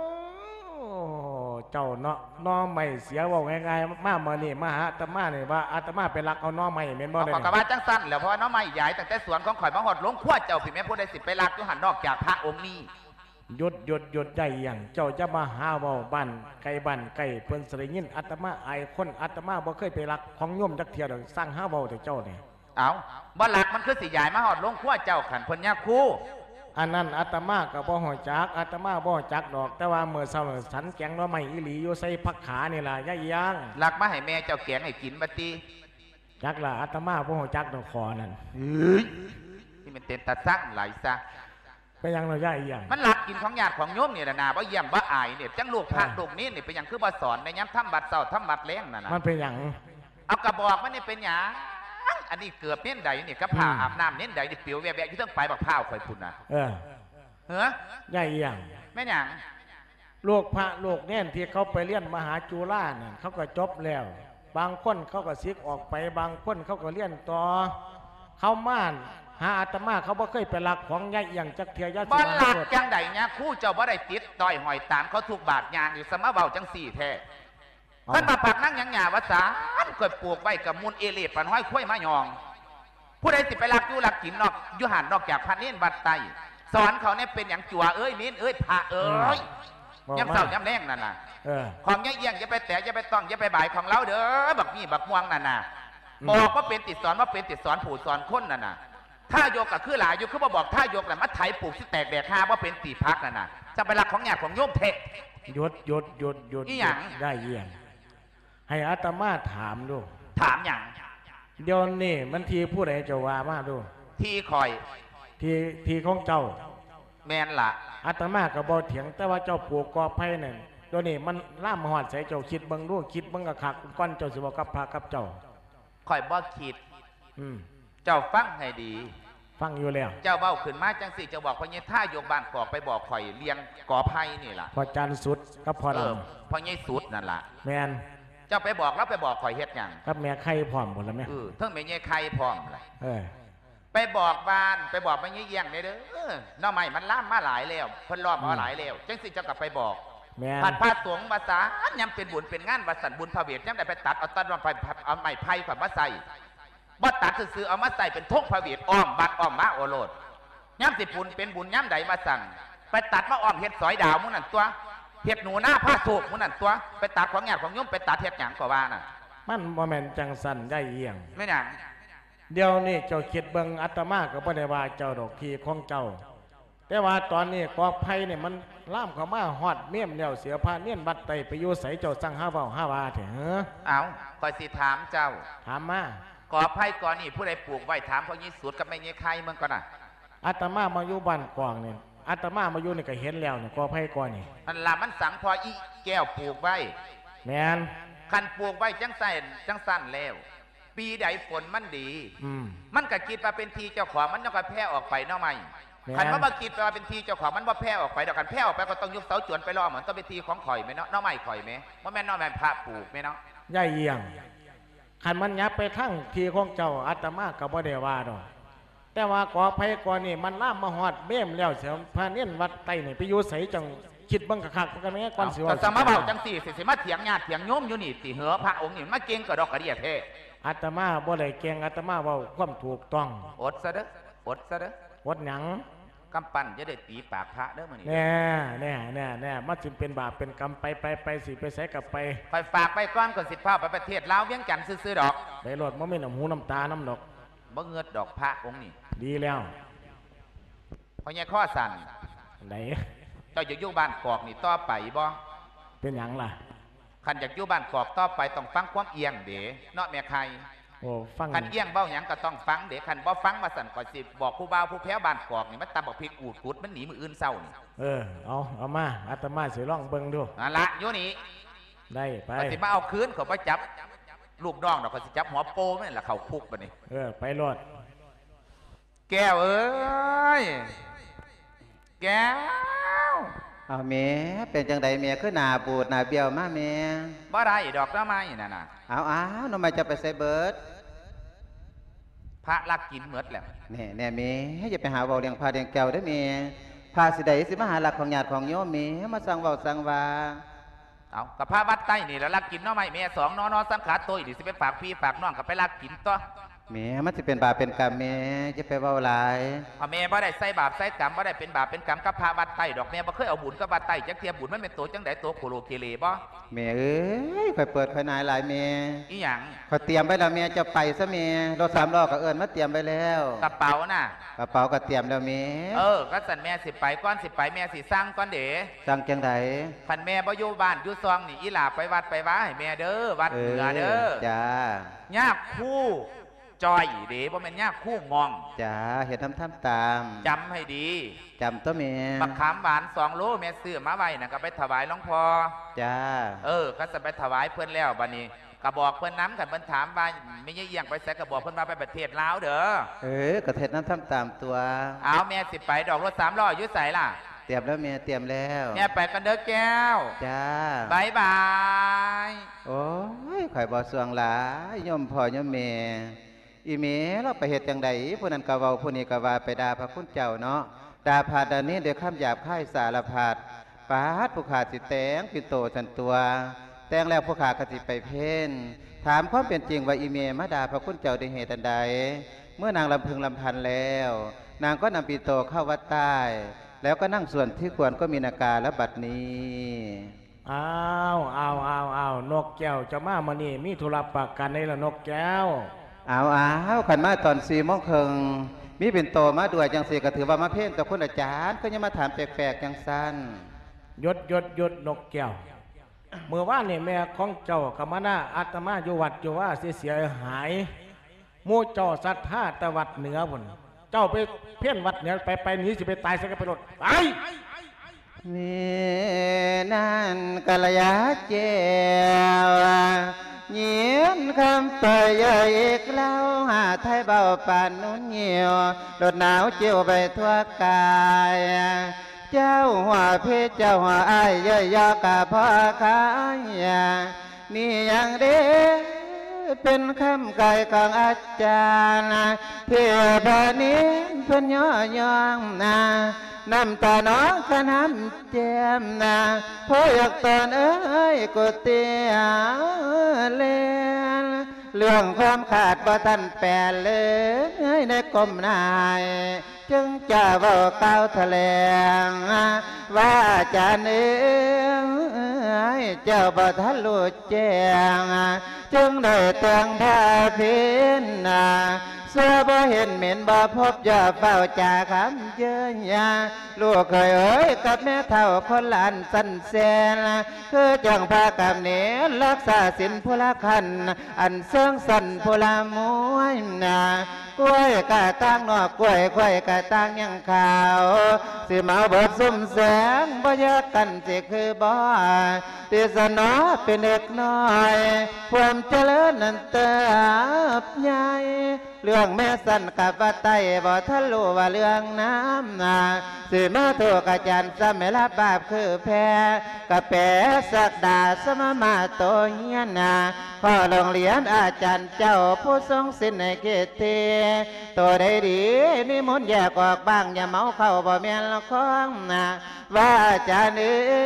เจ้าเนาะน้อไม่เสียว่าง่ายๆมาเมื่อนี่มาหาอาตมาเนี่ยว่าอาตมาไปรักเอาน้อไม่เม็นบ่เลยขอกระว่าจังสั้นแล้วเพราะน้อไม่ใหญ่ตั้งแต่สวนของข่อยมาหอดลงขั้วเจ้าพี่แม่ผู้ใดสิไปรักยุหันนอกจากพระองค์นี้หยุดใจอย่างเจ้าจะมาหาเบาบ้านไก่เพิ่นสริยินอาตมาไอคนอาตมาบ่เคยไปรักของโยมจักเทียดสร้างหาเบาแต่เจ้าเนี่ยเอาบ่รักมันคือสิใหญ่มาหอดลงขั้วเจ้าขันพญาคู่อันนั้นอาตมากับบ่หัวจักอาตมาบ่จักดอกแต่ว่าเมื่อเช้าฉันแกงน้อไม้อีหลีอยู่ใส่ผักขานี่ล่ะย่าเอียงรักมาให้แม่เจ้าแกงให้กินบัดตีจักล่ะอาตมาบ่หัวจักดอกคอนั่นนี่มันเต็มตาสั่งไหลซะไปยังเราย่าเอียงมันหลักกินของญาติของโยมนี่แหละนะบ่เยี่ยมบ่อายเนี่ยจังลูกพระลูกนี้นี่เป็นอย่างคือบ่สอนในย้ำทำบัดเศร้าทำบัดแรงนั่นน่ะมันเป็นอย่างเอากระบอกมันนี่เป็นอย่างอันนี้เกือบเน้นใดนี่ก็ผ่าอาบน้ำเน้นใดนี่เปียวแวะๆที่ต้องไปบักผ้าคอยพุ่นนะย่าเอียงแม่หยังลูกพระลูกเน้นที่เขาไปเรียนมหาจุฬาเนี่ยเขาก็จบแล้วบางคนเขาก็ซิกออกไปบางคนเขาก็เรียนต่อเขาม่านหาอาตมาเขาบ่เคยไปลักของย่าเอียงจักเทียยาบ่ลักจังใดเนี่ยคู่เจ้าบ่ได้ติดต่อยหอยตามเขาถูกบาดยางอยู่สมะเบาจังสี่แท้ท่านมาปักนั่งยังหยาวัสาเคยปลูกไว้กับมูลเอเล่ปันห้อยคุ้ยมะยองผู้ใดสิไปลักอยู่ลักกินนอกยุหันนอกจากพันเน้นบัดไตสอนเขาเนี่ยเป็นอย่างจั่วเอ้ยเน้นเอ้ยพาเอ้ยย้ำเศร้าย้ำแรงนั่นน่ะของย่าเอียงอย่าไปแตะอย่าไปต้องอย่าไปบ่ายของเราเด้อบักมีบักม่วงนั่นน่ะบอกว่าเป็นติดสอนว่าเป็นติดสอนผู้สอนคนนั่นน่ะถ้าโยกกับคือหลายอยู่คือมาบอกถ้าโยกแหละมัดไถปลูกที่แตกแดกห้าว่าเป็นตีพักนั่นน่ะจะไปลักของญาติของโยมเทะหยุดนี่อย่างได้เยี่ยมให้อาตมาถามดูถามอย่างเดี๋ยวนี้มันทีผู้ใดจะว่ามาดูทีคอยทีของเจ้าแมนละอาตมากับบอเถียงแต่ว่าเจ้าปลูกกอไผ่นั่นตัวนี้มันล่ามหอดใส่เจ้าคิดบังรู้คิดบังกะขักก้อนเจ้าสิบอกกับพระกับเจ้าคอยบ่คิดเจ้าฟังให้ดีฟังอยู่แล้วเจ้าเบ้าขึ้นมาจังสิจะบอกพญท่าโยกบ้านกอกไปบอกข่อยเลี้ยงกอไผ่นี่ล่ะพอจันสุดกับพอดำพญสุดนั่นล่ะแมนเจ้าไปบอกแล้วไปบอกข่อยเฮ็ดหยังกับแม่ไข่พร้อมหมดแล้วแม่ทั้งแม่ใหญ่ไข่พร้อมเลยไปบอกบ้านไปบอกไม่เยี่ยงเลยเด้อน้องใหม่มันล่ามมาหลายแล้วเพิ่นล้อมมาหลายแล้วจังสิเจ้ากลับไปบอกผัดผ้าสวงภาษาย้ำเป็นบุญเป็นงานวัดสันบุญพระเวทย้ำได้ไปตัดเอาต้นไม้เอาไม้ไผ่กับมาใส่บ่ตัดซื้อเอามาใส่เป็นทงพระเวทอ้อมบัดอ้อมมาโอโรดย้ำสิบุญเป็นบุญย้ำใดมาสั่งไปตัดมาอ้อมเห็ดสอยดาวมุนั่นตัวเห็ดหนูหน้าผ้าโศกมุนั่นตัวไปตัดของหยาดของโยมไปตัดเห็ดหยางกว่าน่ะมันโมเมนต์จังสันได้เอียงไม่หนังเดี๋ยวนี้เจ้าคิดเบิ่งอาตมากับพระเดว่าเจ้าดอกทีของเจ้าแต่ว่าตอนนี้กอไผ่เนี่ยมันล่ามเข้ามาฮอดเมี่ยมแล้วเสียผ้าเนียนบัดไตไปอยู่ใส่เจ้าสั่งห้าเบาห้าวาเถอะเอาคอยสิถามเจ้าถามมาก่อไผ่ก่อนนี่ผู้ใดปลูกไว้ถามพวกนี้สูตรกับแม่เงี้ยไข่เมืองก่อนน่ะอาตมามาอยู่บ้านกวางเนี่ยอาตมามาอยู่นี่ก็เห็นแล้วเนี่ยก่อไผ่ก่อนนี่มันลามันสังพออีแก้วปลูกไว้แมนคันปลูกไว้จังสั้นแล้วปีใดฝนมันดีมันก็คิดว่าเป็นทีเจ้าของมันก็แพร่ออกไปเนาะไหมคันว่ามาคิดว่าเป็นทีเจ้าของมันว่าแพร่ออกไปเดี๋ยวกันแพร่ออกไปก็ต้องยุบเสาจวนไปรอเหมือนต้องเป็นทีของข่อยไหมเนาะไม่ข่อยไหมว่าแม่นอแม่พระปลูกไหมเนาะย่ายเยี่ยงคันมันยับไปทั้งทีของเจ้าอาตมากับบ่ได้ว่าดอกแต่ว่าก่อไผ่ก่อนนี่มันล่ามมาหอดเบี้ยมแล้วเสียพาเนียนวัดไตนี่ไปอยู่ใส่จังคิดบังคักกันไหมก่อนสิว่าสมาเบาจังสี่สิมาเถียงญาติเถียงโยมอยู่นี่ตีเหอพระองค์นี่มาเก่งกระดอกกระเดียเทอาตมาบ่ได้เก่งอาตมาเว้าความถูกต้องอดซะเด้ออดซะเด้อดหยังกำปั้นจะได้ตีปากพระเด้อมื้อนี้แน่มันจึงเป็นบาปเป็นกรรมไปสิไปใส่กลับไปคอยฝากไปก้อนก่อนสิพาไปประเทศลาวเวียงจันทร์ซื้อดอกไปรถบ่มีน้ำหูน้ำตาน้ำดอกบ่เงือดดอกพระองค์นี่ดีแล้วพอแย่ข้อสั่นไหนเจ้าอยากอยู่บ้านกอกนี่ต่อไปบ่เป็นหยังล่ะคันอยากอยู่บ้านกอกต่อไปต้องฟังความเอียงเด้เนาะแม่ใครคันเอียงเบ้าหยังก็ต้องฟังเด้คันบ่ฟังมาสั่นก่อนสิบอกผู้บ่าวผู้แพ้บ้านกอกนี่มันตำบอกพริกอูดกุดมันหนีมืออื่นเศร้านี่เอามาอาตมาสิลองเบิ่งดูนั่นละอยู่นี่ได้ไปสิมาเอาคืนเขาไปจับลูกน้องดอกก็สิจับหัวโป้นั่นแหละเขาคุกไปนี่ไปรถแก้วเอ้ยแก้วเอาเมียเป็นจังใดเมียคือหนาปูดหนาเบี้ยวมาเมียบ่ได้ดอกไม้นั่นน่ะเอาน้องมาจะไปใส่เบิร์ดพระลักกินเหมือดแล้วเนี่ยเมียจะไปหาเบาเลี้ยงพาเลี้ยงแก้วได้เมียพาสิใดสิมาหาหลักของญาติของโยมเมียมาสั่งเบาสั่งว่าเอากับพระวัดใต้นี่แล้วลักกินน้องใหม่เมียสองน้องสังขารตัวอีกสิไปฝากพี่ฝากน้องกับไปลักกินตัวเมียมันจะเป็นบาปเป็นกรรมเมียจะไปเบาหลายเมียบ่ได้ใส่บาปใส่กรรมบ่ได้เป็นบาปเป็นกรรมกับพระวัดใต้ดอกเมียบ่เคยเอาบุญกับวัดใต้จักเทียบบุญมันเป็นตัวจังไดตัวโคโลเกเลบ่เมียเอ้ยค่อยเปิดค่อยนายหลายเมียอีหยังเขาเตรียมไว้แล้วเมียจะไปซะเมียรถ3 ล้อก็เอิญมาเตรียมไปแล้วกระเป๋าน่ะกระเป๋าก็เตรียมแล้วเมียก็สั่นแม่สิไปก้อนสิไปแม่สิสร้างก้อนเด๋สร้างจังไดขันแม่บ่อยู่บ้านอยู่ซองนี่อีหลาไปวัดไปว่าให้แม่เด้อวัดเหนือเด้อจ้ายากคู่จอยเด๋บ่แม่นยากคู่งองจ้าเห็นทำตามจำให้ดีจำตัวเมียบักขามหวาน2 โลแม่ซื้อมาไว้น่ะก็ไปถวายหลวงพ่อจ้าก็จะไปถวายเพื่อนแล้วบัดนี้ก็บอกเพื่อนน้ำกันเพื่อนถามว่าไม่เยี่ยงไปแซกก็บอกเพื่อนมาไปประเทศลาวเด้อประเทศนั้นทำตามตัวเอาแม่สิไปดอกรถ3 ล้อยุ่ใส่ล่ะเตรียมแล้วเมียเตรียมแล้วแม่ไปกันเด้อแก้วจ้าบายบายโอ้ยข่อยบ่สวงหลายย่อมพ่อย่อมเมียอีเมเราไปเหตุจังใดผู้นั้นกะเว้าผู้นี้กะว่าไปด่าพระคุณเจ้าเนาะด่าพาดนี้เดี๋ยวข้ามหยาบค่ายสารพัดปาดผู้ขาสิแตงปิโตสันตัวแตงแล้วผู้ขากสิไปเพ่นถามความเป็นจริงว่าอีเมมาด่าพระคุณเจ้าได้เหตุอันใดเมื่อนางลำพึงลำพันแล้วนางก็นำปิโตเข้าวัดใต้แล้วก็นั่งส่วนที่ควรก็มีนาการและบัดนี้นกแก้วจะมามานี่มีธุระปากกันในละนกแก้วขันมาตอน4 โมงครึ่งมีเป็นโตมาด้วยจังสีก็ถือว่ามาเพ่งกับคุณอาจารย์ก็ยังมาถามแปลกๆจังสั้นยศนกแก้วเมื่อว่านี่แม่ของเจ้ากรรมนาอาตมาอยู่วัดอยู่ว่าเสียหายมู่เจ้าสัตว์5 ตะวัดเหนือพุ่นเจ้าไปเพ่นวัดเหนือไปหนีสิไปตายซะก็ไปรถไปนั่นกัลยาเจ้าเงียนคำไปอีกเล่าหาไทยเบาปานนุ่นเหี่ยวรถหนาวเจียวไปทั่วกายเจ้าหัวพี่เจ้าหัวอ้ายย่อยยอกะพ่อขายนี่ยังเด้เป็นคำไก่ของอาจารย์เพื่อพานี้เพิ่นย่อยองน้ำตาน้องขน้ำแจ่มพออยากตอนก็เตียเล่นเรื่องความขาดบ่ทันแปลเลยในกรมนายจึงจะเว้าก้าวแถลงว่าอาจารย์เจ้าบ่ทันรู้แจ้งจึงได้แต่งผ้าพินเสื้อบ่เห็นเหม็นบ่พบอย่าเฝ้าจ่าคำเยอะยาลูกเคยกับแม่เท่าคนหลานสันแสนคือจังพากับเนรรักษาศีลผู้ละคันอันเสื่องสันผู้ละมวยกล้วยกะตั้งนอกกล้วยควายกะตั้งยังขาวสิมาบดซุ่มแสงบ่ยากกันสิคือบ่ที่สนอเป็นเด็กน้อยความเจริญนั้นเติบใหญ่เรื่องแม่สันกับว่าไตบ่ทันรู้ว่าเรื่องน้ำสิมาถูกอาจารย์สมัยละบาปคือแพ้กะแปสักดาสมมาโตเฮียนข้อโรงเรียนอาจารย์เจ้าผู้ทรงศิลป์ในเกติตัวใดดีนิมนต์แยกออกบ้างอย่าเมาเข้าบ่แม่นละของว่าอาจารย์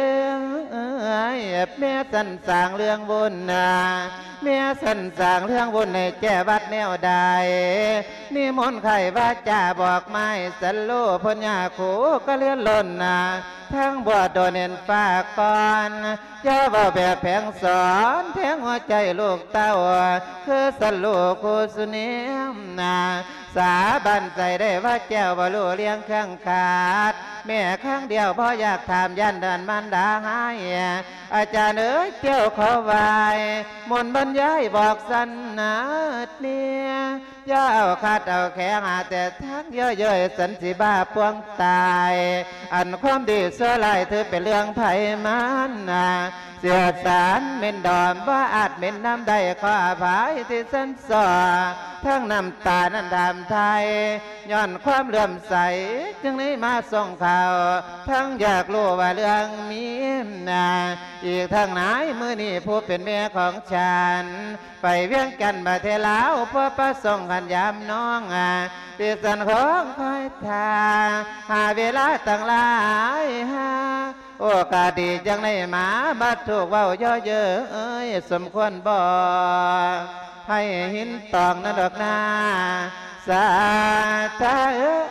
แม่สันสร้างเรื่องบุญแม่สันสร้างเรื่องบุญในแจ้วัดแนวใดนิมนต์ไข่ว่าจ่าบอกไม่สันโลพญาคูก็เลื่อนล้นทั้งบวชโดนเน้นฝากก่อนอย่าว่าแบบแผงสอนแทงหัวใจลูกเต้าคือสันโลคูสุเนียมสาบันใจได้ว่าแจ้วบ่รู้เลี้ยงเครื่องขาดแม่ข้างเดียวพ่ออยากถามยันเดินมันดาหายอาจารย์เจ้าขอไหวมนต์บรรยายบอกสันนาเนี่ยอย่าเอาขาดเอาแข็งแต่ทั้งเยอะๆสันสิบ้าปวงตายอันความดีเสื่อลายเธอเป็นเรื่องไผ่มันเสียสารเม็นดอมว่าอาจเม็นน้ำใดขออภัยที่สันสอทั้งน้ำตานั้นดำไทยย้อนความเลื่อมใสจึงได้มาส่งข่าวทั้งอยากรู้ว่าเรื่องมีอีกทั้งไหนมือนี่ผู้เป็นเมียของฉันไปเวียงกันมาเทลาวเพื่อประสงค์กันยามน้องที่สันของคอยทาหาเวลาตั้งหลายโอกาสดีจังในหมาบัดถูกเว้าย่อเยอะสมควรบ่ให้หินตองนั่นดอกนาสาธา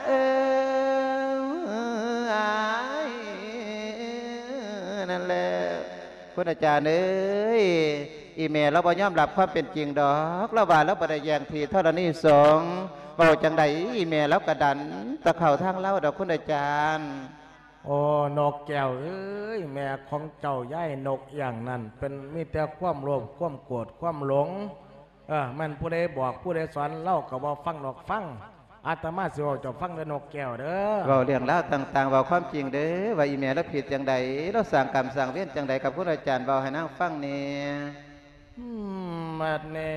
นั่นแหละคุณอาจารย์อีเมลเราบ่ยอมรับความเป็นจริงดอกเราว่าเราบ่ได้แย่งทีเท่านี้สงเว้าจังใดอีเมลเรากระดันตะเข่าทางเล่าดอกคุณอาจารย์โอ้นกแก้วแม่ของเจ้าย่ายนกอย่างนั้นเป็นมีแต่ความโลภความโกรธความหลงมันผู้ใดบอกผู้ใดสอนเล่าก็บอกฟังนกฟังอาตมาสิบอกจะฟังเด้อนกแก้วเด้อเว้าเรื่องเล่าต่างๆเว้าความจริงเด้อว่าอีเมลเราผิดจังใดเราสั่งกรรมสั่งเวรจังใดกับคุณอาจารย์เว้าให้นางฟังนี่มัดเน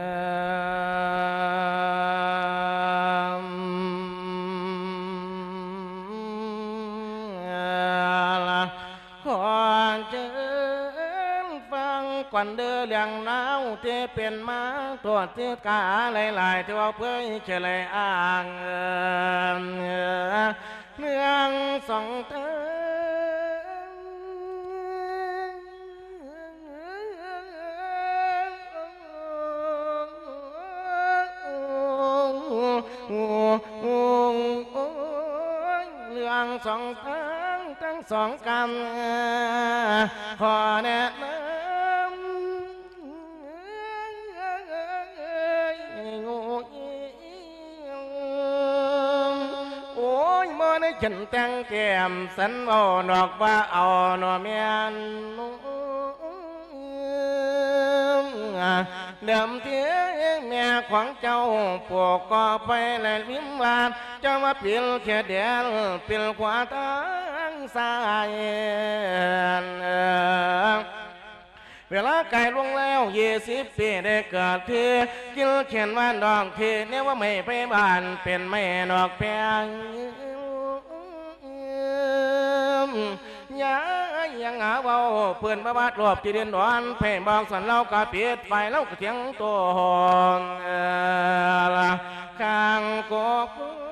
ขอเชิญฟังก่อนเดือเรื่องน้าวที่เป็นมาตัวที่กาหลายๆที่ว่าเพื่อเฉลยอ้างเรื่องสองเธอเรื่องสองทั้งสองกรรมขอแนะนำโอ้ยมอในฉันแต่งแก้มสันเอาดอกว่าเอาหน่อเมียนเดิมที่แม่ของเจ้าปวกก็ไปและวิมวานเจ้ามาเปลี่ยนแค่เดียวเปลี่ยนขวาทางซ้ายเวลาไก่ลงแล้ว20 ปีได้เกิดที่กินเขียนว่าดอกที่เนี่ยว่าไม่ไปบ้านเป็นไม่ดอกเพียงยายยังหาเบาเพื่อนบ้าบาดรวบจีเดินดอนเพ่บอกสันเรากะเปียดไฟเรากะเทียงตัวหอนข้างกอก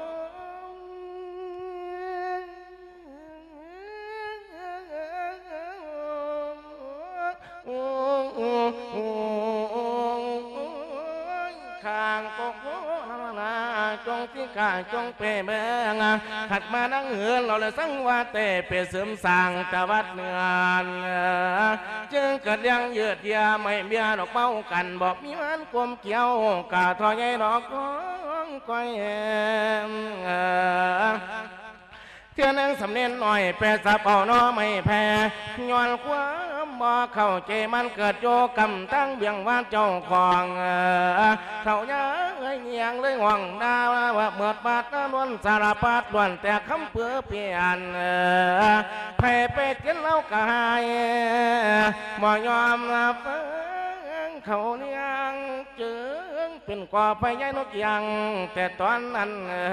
ข้างกอกจงที่กายจงเปเบงขัดมานั่งเหือนเราเลยสังว่าเตะเปเสริมสร้างตะวัดเนือนจึงกัดยังเยืดยาไม่เบียดอกเป้ากันบอกมีมันกลมเกี่ยวกาทอใหญ่ดอกก้องก้อยเท่านั้นสำเนียนหน่อยแปรสับเอาน้อไม่แพ้ย้อนความบ่เข้าใจมันเกิดโยกำตั้งเบี่ยงว่านเจ้าของเขาเยอะเงียงเลยห่วงดาวว่าเมื่อบาดล้วนสารพัดล้วนแต่คำเปื้อเปลี่ยนแผ่ไปเกินเล่ากายบ่ยอมรับเขาเลี้ยงจึงเป็นกว่าพญานกยังแต่ตอนนั้น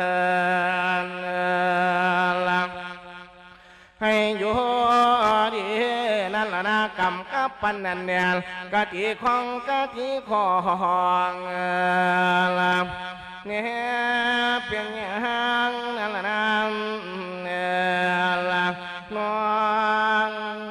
ให้อยู่ดีนั่นละนะกำกับปันนันเนี่ยกะทิของกะทิของเนี่ยเพียงอย่างนั่นละนะน้อง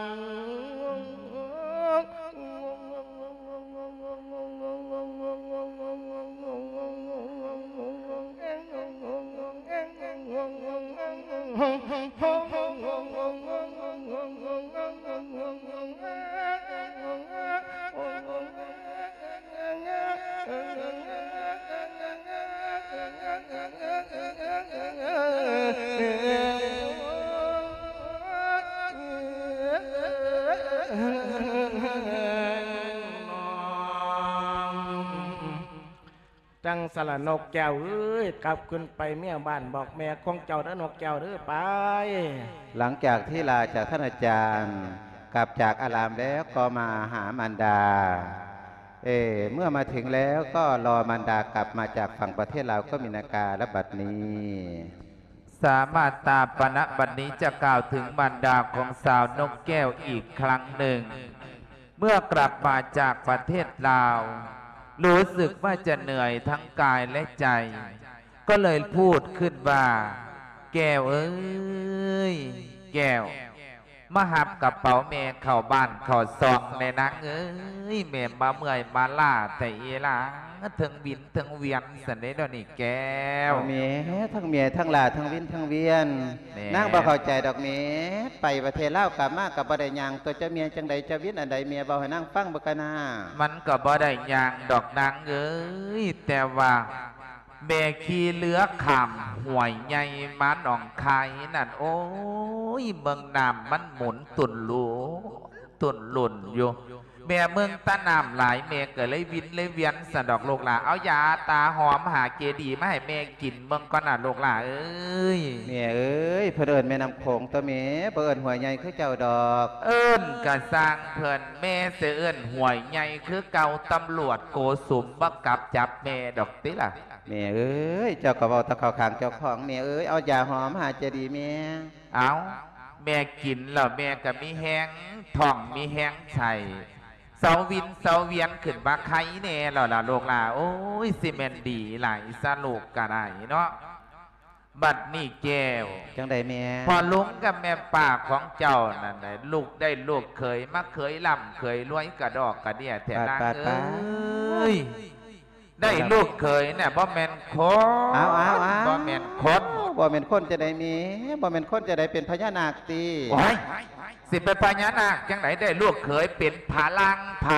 จังสละนกแก้วเอ้ยกลับขึ้นไปเมียบ้านบอกแม่ของเจ้าเด้อนกแก้วเด้อไปหลังจากที่ลาจากท่านอาจารย์กลับจากอารามแล้วก็มาหามารดาเมื่อมาถึงแล้วก็รอมารดากลับมาจากฝั่งประเทศลาวก็มีนาการและบัดนี้สามารถตาปณะบัดนี้จะกล่าวถึงมารดาของสาวนกแก้วอีกครั้งหนึ่งเมื่อกลับมาจากประเทศลาวรู้สึกว่าจะเหนื่อยทั้งกายและใจก็เลยพูดขึ้นว่าแก้วเอ้ยแก้วมาหับกระเป๋าแม่เข้าบ้านเข้าซองในนังเอ้ยแม่มาเมื่อยมาล่าแต่เอล่าทั้งบินทั้งเวียนสันเดดนี่แก้วเมียทั้งเมียทั้งลาทั้งวินทั้งเวียนนั่งบ่เข้าใจดอกเมียไปประเทศลาวกลับมากับบ่ได้ยางตัวเจ้าเมียจังใดเจ้าวินอันใดเมียบ่ให้นั่งฟังบ่กันนะมันก็บ่ได้ยางดอกนางเอ้ยแต่ว่าแม่ขี่เรือขามห่วยใหญ่มาหนองคายนั่นโอ้ยเมืองน้ำมันหมุนตุ่นหลุอยู่แม่เมืองตะน้ำหลายแม่เกิดเลยวินเลยเวียนสะดอกโลกหลาเอายาตาหอมหาเกดีมาให้แม่กินเมืองก่อนน่ะโลกหลาเอ้ยแม่เอ้ยเพิ่นเอิ้นแม่น้ำโขงตัวแม่เพิ่นห่วยใหญ่คือเจ้าดอกเอิ้นกะสร้างเพิ่นแม่เสือเอิ้นห่วยใหญ่คือเก่าตำรวจโกสุมบักกับจับแม่ดอกติล่ะแม่เอ้ยเจ้าก็เว้าตะเข้าข้างเจ้าของแม่เอ้ยเอายาหอมหาเจดีแม่เอาแม่กินแล้วแม่ก็มีแห้งท้องมีแห้งไส้เสาวินเสาเวียนขึ้นมาไข่แน่แล้วล่ะโลกล่ะโอ้ยซีเมนดีไหลสลูกกะได้เนาะบัดนี้แก้วจังใดแม่พอลุงกับแม่ป่าของเจ้านั่นลูกได้ลูกเคยมาเคยล่ำเคยรวยกระดอกกระเดี่ยแถนางเอ้ยได้ลูกเคยเนี่ยบ่แม่นคนบ่แม่นคนบ่แม่นคนจะได้มีบ่แม่นคนจะได้เป็นพญานาคตีสิเป็นพญานาคจังไหนได้ลูกเคยเป็นผาลัง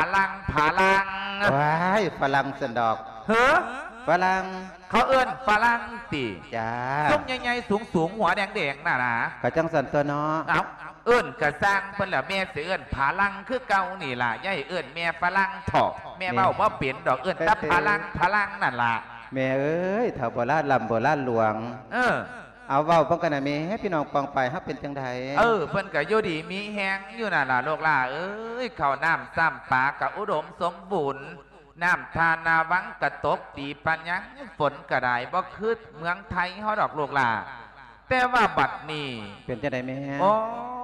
ว้ายฝรั่งสันดอกเฮ้อฝรั่งเขาเอิ้นฝรั่งตีจ้าส้มใหญ่ๆสูงหัวแดงๆน่ะนะกะจังสันตัวเนาะเอาเอิ้นกะสร้างเพิ่นละแม่สิเอิ้นผาลังคือเก่านี่ล่ะยายเอิ้นแม่ฝรั่งถอกแม่เว้าบ่เป็นดอกเอิ้นตับผาลังนั่นล่ะแม่เอ้ยถ้าโบราณลำโบราณหลวงเอาเว้าป้องกันนะแม่ให้พี่น้องปองไปฮับเป็นจังไดเพิ่นก็อยู่ดีมีแฮงอยู่น่ะล่ะโลกล่ะเอ้ยข้าวน้ำซ้ำปลาก็อุดมสมบูรณ์น้ำทานาวังกระตกตีปัญญังฝนกระไดบ่คืดเมืองไทยเฮาดอกโลกล่ะแต่ว่าบัดนี้เป็นจังได๋แม่โอ้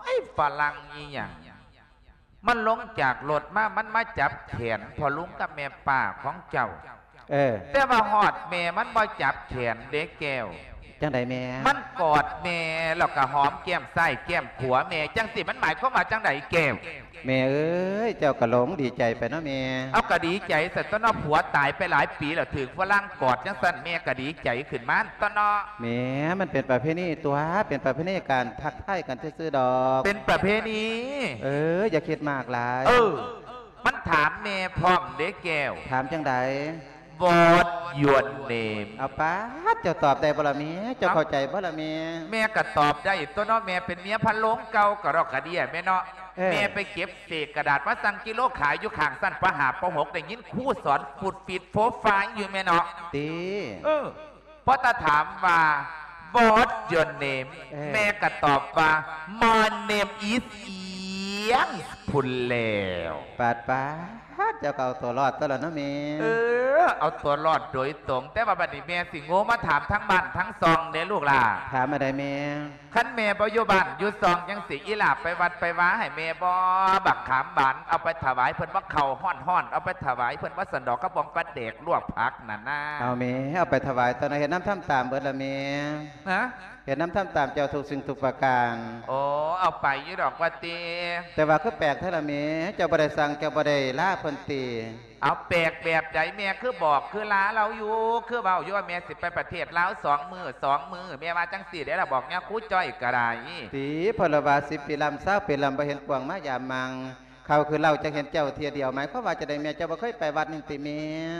ไอ้ฝรั่งอีหยังมันลงจากรถมามันมาจับแขนพอลุงกับแม่ป้าของเจ้าแต่ว่าหอดแม่มันบ่จับแขนเด็กแก้วจังใดแม่มันกอดแม่แล้วก็หอมแก้มไส้แก้มผัวแม่จังสิมันหมายความว่าจังใดแก้วแม่เอ้ยเจ้ากระหลงดีใจไปเนาะแม่เอากระดีใจแต่ต้นนอผัวตายไปหลายปีแล้วถึงฝรั่งกอดจังสั่นแม่กระดีใจขึ้นมาต้นนอแม่มันเป็นประเพณีตัวเป็นประเพณีการทักทายกันซื่อๆดอกเป็นประเพณีอย่าคิดมากหลายมันถามแม่พร้อมเด็กแก้วถามจังใด What your name เอาป้าเจ้าตอบได้บ่ล่ะแม่เจ้าเข้าใจบ่ล่ะแม่แม่ก็ตอบได้ตัวเนาะแม่เป็นเมียพันลงเก่ากระรอกกระเดียแม่เนาะแม่ไปเก็บเศษกระดาษมาสั่งกิโลขายอยู่ข้างสั้นประหาประหกได้ยินครูสอนฟุดฟีดโฟฟายอยู่แม่เนาะตีเพราะตาถามว่า What your name แม่ก็ตอบว่า My name is เอียงพุ่นแล้วปาดป้าเจ้าเก่าตัวรอดตลอดนะแม่เอาตัวรอดโดยตรงแต่ว่าบัดนี้แม่สิโง่มาถามทั้งบ้านทั้งซองเด้ลูกล่ะถามอะไรแม่ขั้นแม่บ่อยู่บ้านอยู่ซองยังสิอีหลาไปวัดไปว้าให้แม่บ่บักขามบานเอาไปถวายเพิ่นว่าเข่าห้อนเอาไปถวายเพิ่นว่าสันดอกกระบองปลาเด็กลวกผักนั่นนะเอาแม่เอาไปถวายตอนนั้นเห็นน้ำท่ำตามเบิดละแม่เห็นน้ำท่ำตามเจ้าถูกสิ่งถูกประการโอ้เอาไปยี่ดอกว่าตีแต่ว่าคือแปลกเท่าละแม่เจ้าบ่ได้สั่งเจ้าบ่ได้ล่าเพิ่นตีเอาแปลกแบบใจแม่คือบอกคือลาเราอยู่คือเบาอยู่ว่าแม่สิไปประเทศลาว2 มื้อแม่ว่าจังสี่เดี๋ยวเราบอกเนี่ยครูจ้อยกระไรตีพลวา10 ปีลำ20 ปีลำบ่เห็นกวางมายามมังเขาคือเราจะเห็นเจ้าเทียเดียวไหมเพราะว่าจะได้แม่เจ้าบ่เคยไปวัดนึงติแม่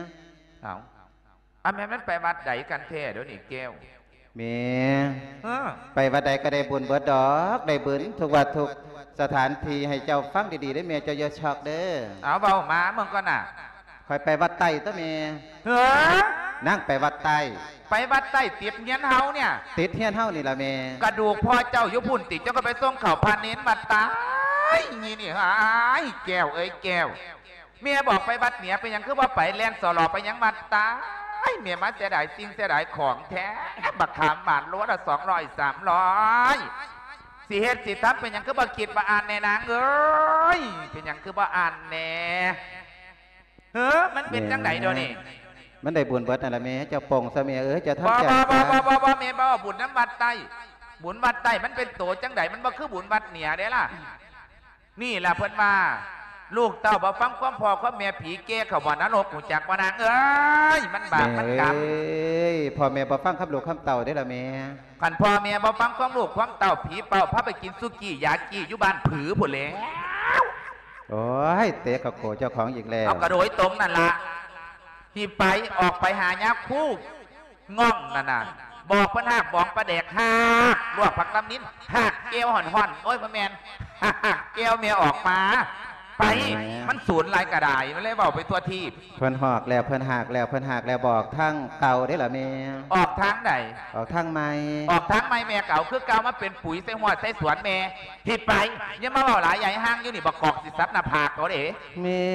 เอาแม่มันไปวัดใดกันแท้เดี๋ยวนี้แก้วแม่ไปวัดใดก็ได้บุญเบิดดอกได้บุญทุกวัดทุกสถานที่ให้เจ้าฟังดีๆได้แม่เจ้าอย่าช็อกเด้อเอาเบามาเมื่อก่อนน่ะคอยไปวัดใต้ตัวแม่นั่งไปวัดใต้ไปวัดใต้ติดเฮียนเฮาเนี่ยติดเฮียนเฮานี่ละแม่กระดูกพ่อเจ้ายุพุ่นติดเจ้าก็ไปส่งเข่าพาเน้นวัดใต้นี่หายแก้วเอ้ยแก้วเมียบอกไปวัดเหนือไปยังคือว่าไปแลนสลอไปยังวัดใต้เมียมาเสียดายสิ่งเสียดายของแท้บักขามบานล้วนละ200 300สิเฮ็ดสิทับเป็นยังคือบ่คิดบ่อ่านแน่นางเอ้ยเป็นยังคือบ่อ่านแน่มันเป็นจังไหนเดี๋ยวนี้มันได้บุญเบิดนั่นละแม่เจ้าป่งซะแม่เจ้าทำจังบ่แม่บ่บุญน้ำวัดใต้บุญวัดใต้มันเป็นโตจังไหนมันบ่คือบุญวัดเหนือเด้ล่ะนี่ล่ะเพิ่นมาลูกเต้าบ่ฟังความพ่อความแม่ผีเก้เขาบ่นรกหูจักบ่นางเอ้ยมันบาปมันกรรมพ่อแม่บ่ฟังคำลูกคำเต่าได้ละแม่ขันพ่อแม่บ่ฟังความลูกความเต่าผีเป่าพาไปกินซุกี้ยากี้อยู่บ้านผือพุ่นแล้วโอ้ยเตะกับโกเจ้าของอีกแล้วเอากระโดยตรงนั่นล่ะที่ไปออกไปหายาคู่ง่องนั่นน่ะบอกพนักบอกประเด็กหักลวกผักลำนิ้นหักเกลียวห่อนโอ้ยพ่อแม่หักเกลียวเมียออกมาไปมันสูญลายกระดาษมันเลยบอกไปตัวทีเพิ่นหอกแล้วเพิ่นหักแล้วบอกทั้งเก่าได้หรอแม่ออกทางไหนออกทางใหม่ออกทางใหม่แม่เก่าคือเก่ามาเป็นปุ๋ยใส่หัวใส่สวนแม่ที่ไปยังมาบอกหลายใหญ่ห้างอยู่นี่บอกกอกสิซับหน้าผากเขาเอ๋แม่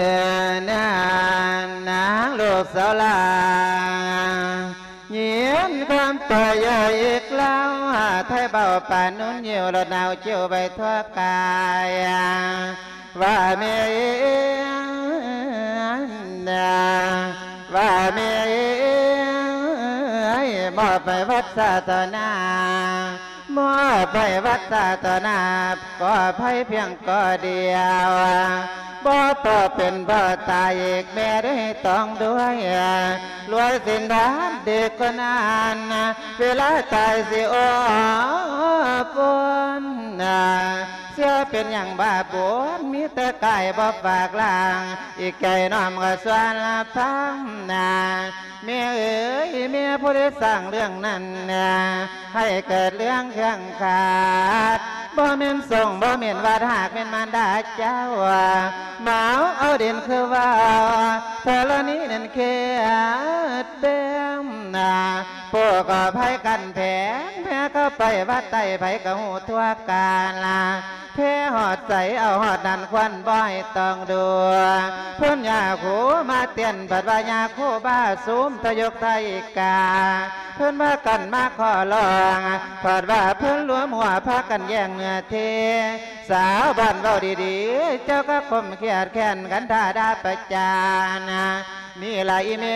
นางลูกสาวลาเยียนความต่อยอีกแล้วไทยเบาป่านุ่นเหี่ยวรถหนาวเจียวใบทั่วกายว่าเมียว่าเมียมอบไปวัดศาสนามอบไปวัดศาสนาก็ไพ่เพียงก็เดียวบ่ต่อเป็นบ่ตายอีกแม่ได้ต้องด้วยรวยสินดานเด็กก็นานเวลาตายสิโอ้ปนเชื่อเป็นอย่างบ้าบวนมีแต่ไก่บ่ฝากลางอีกไก่น้อมก็สวนละพังเมียเอ๋ยเมียผู้ได้สร้างเรื่องนั้นให้เกิดเรื่องข้างขาดบ่เม่นส่งบ่เม่นว่าหากเป็นมารดาเจ้าหมาเอาเด่นคือว่าเธอละนี้นั่นเคียดเต็มพวกก็ไผกันแผงแพ้ก็ไปวัดไต่ไผก็หูทั่วกาลแพ้หอดใสเอาหอดนั่นควันบ่อยต้องดูพุ่นยาคูมาเตียนปัดวายาคูบ้าสูมทยกไทยกาเพิ่นมากันมาขอลองปัดว่าเพิ่นหลวมหัวพากันแย่งเนื้อเทสาวบ้านเว้าดีๆเจ้าก็คมเขียดแค้นกันท่าดาประจานมีหลายเม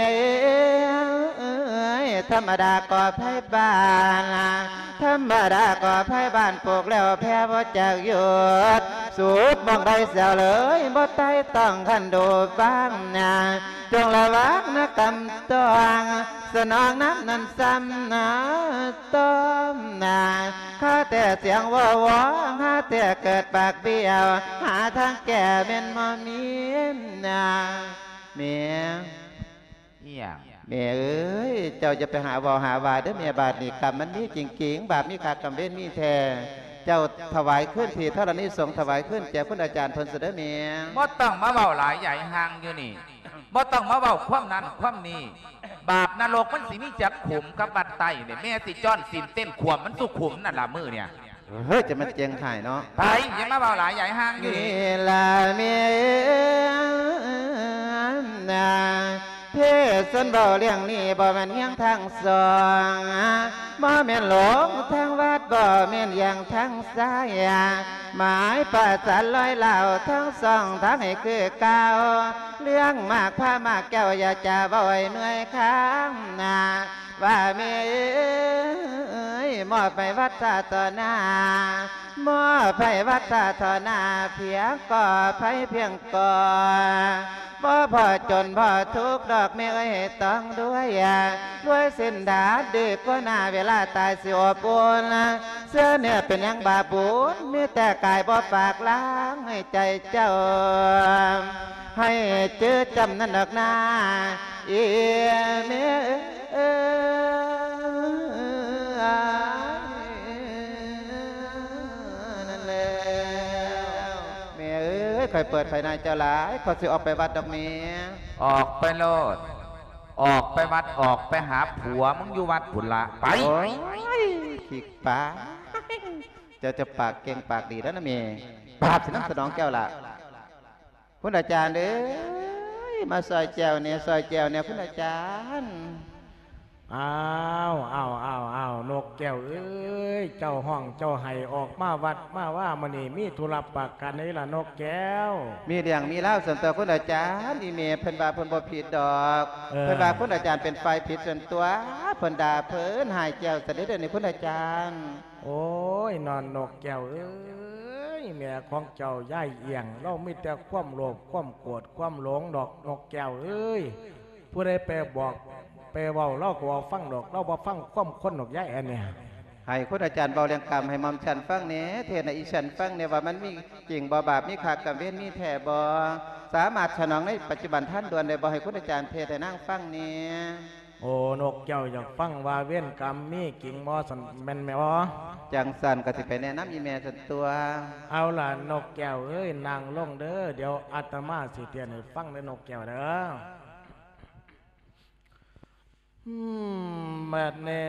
ธรรมดาก็ไพ่บ้านธรรมดาก็ไพ่บ้านปลูกแล้วแพ้บ่จากหยุดสูดมองได้เสียวเลยบ่ไต้ต้องขันดูบ้างจงระวังนะกำตองสนองน้ำนั้นซ้ำต้มข้าแต่เสียงว่าวข้าแต่เกิดปากเบี้ยวหาทางแก่เป็นมอมีเมียเมียเอ้ยเจ้าจะไปหาวอหาวาเด้อเมียบาทนี่กรรมมันมีจริงๆบาปมีขากรรมเว้นมีแท้เจ้าถวายขึ้นทีเท่านี้ส่งถวายขึ้นแก่คุณอาจารย์ทนเสด็จเมียบ่ต้องมาเบาหลายใหญ่ห่างอยู่นี่บ่ต้องมาเบาความนั้นความนี้บาปนรกมันสิมีจักขุมกับบัดไตเนี่ยแม่สิจ้อนสินเต้นขวมมันสุขุมนั่นล่ะมือเนี่ยเฮ้ยจะมาเจียงถ่ายเนาะไปยังมาเบาหลายใหญ่ห่างอยู่นี่ละเมียเทศนเบาเลี้ยงนี่บ่แม่นยังทางสองบ่แม่นหลงทางวัดบ่แม่นยังทางซ้ายหมายประสานลอยเหล่าทั้งสองทางให้คือเก่าเรื่องมากผ้ามากแก้วอย่าจะบ่อยเหนื่อยค้างว่าเมยมอบไปวัดตาต่อหน้ามอบไปวัดตาต่อหน้าเพียงก่อไผเพียงก่อบ่พอจนพอทุกดอกเมยต้องด้วยสินดาดื้อก็น่าเวลาตายสิอบอุ่นเสื้อเนี่ยเป็นยังบาปุนมีแต่กายบ่ฝากล้างให้ใจเจ้าให้เจอจำนั่นดอกนาเอียเมนั่นแล้วแม่เอ้ยใครเปิดไฟในเจ้าหลายเขาสิออกไปวัดดอกเมียออกไปโลดออกไปวัดออกไปหาผัวมึงอยู่วัดผุนละไปขี้ปาจะปากเก่งปากดีแล้วนะเมียปราบสิน้ำสนองแก้วละคุณอาจารย์เด้อมาซอยแจวเนี่ยซอยแจวเนี่ยคุณอาจารย์อ้าวนกแก้วเอ้ยเจ้าห้องเจ้าไห้ออกมาวัดมาว่ามันนี่มีธุระปากกันนี่ล่ะนกแก้วมีเรื่องมีเล่าส่วนตัวคุณอาจารย์อีเมเพิ่นบาเพิ่นบ่ผิดดอกเพิ่นบาคุณอาจารย์เป็นฝ่ายผิดส่วนตัวเพิ่นด่าเพิ่นหายแก้วเสด็จเดินในคุณอาจารย์โอ้ยนอนนกแก้วเอ้ยแม่ของเจ้าย่ายเอียงเรามีแต่ความโลภความโกรธความหลงดอกนกแก้วเอ้ยผู้ใดไปบอกไปเว้าเล่าก็ฟังดอกเล่าบ่ฟังความคนดอกย่ายอันเนี่ยให้คุณอาจารย์เบาเรียงกรรมให้มอมฉันฟังเนี้ยเทศในอีฉันฟังเนี่ยว่ามันมีจริงบ่บาปมีขากรรมเว้นมีแถ่บ่สามารถฉนองในปัจจุบันท่านด่วนได้บ่ให้คุณอาจารย์เทศให้นั่งฟังเนี่ยโอ้นกเจ้าอยากฟังว่าเว้นกรรมมีกิ่งมอสันแม่นไหมวะจังสันก็สิไปแนะนำอีเมสันตัวเอาล่ะนกแก้วเอ้ยนางลงเด้อเดี๋ยวอาตมาสิเตียนให้ฟังในนกแก้วเด้อแม่เน่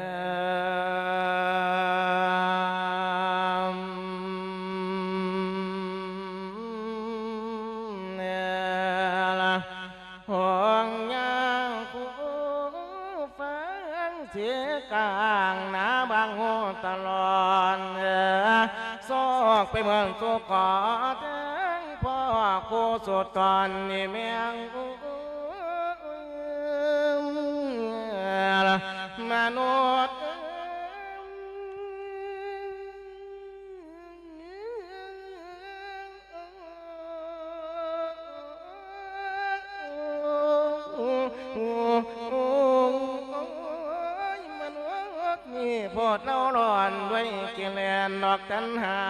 ห่วงยางคู่ฟังเสียกลางหนาบางหูตลอดซอกไปเมืองสุกอดพ่อคู่สุดตอนนี้เมียงมนุษย์นี่พอดเล่าร้อนด้วยกิเลสนอกตัณหา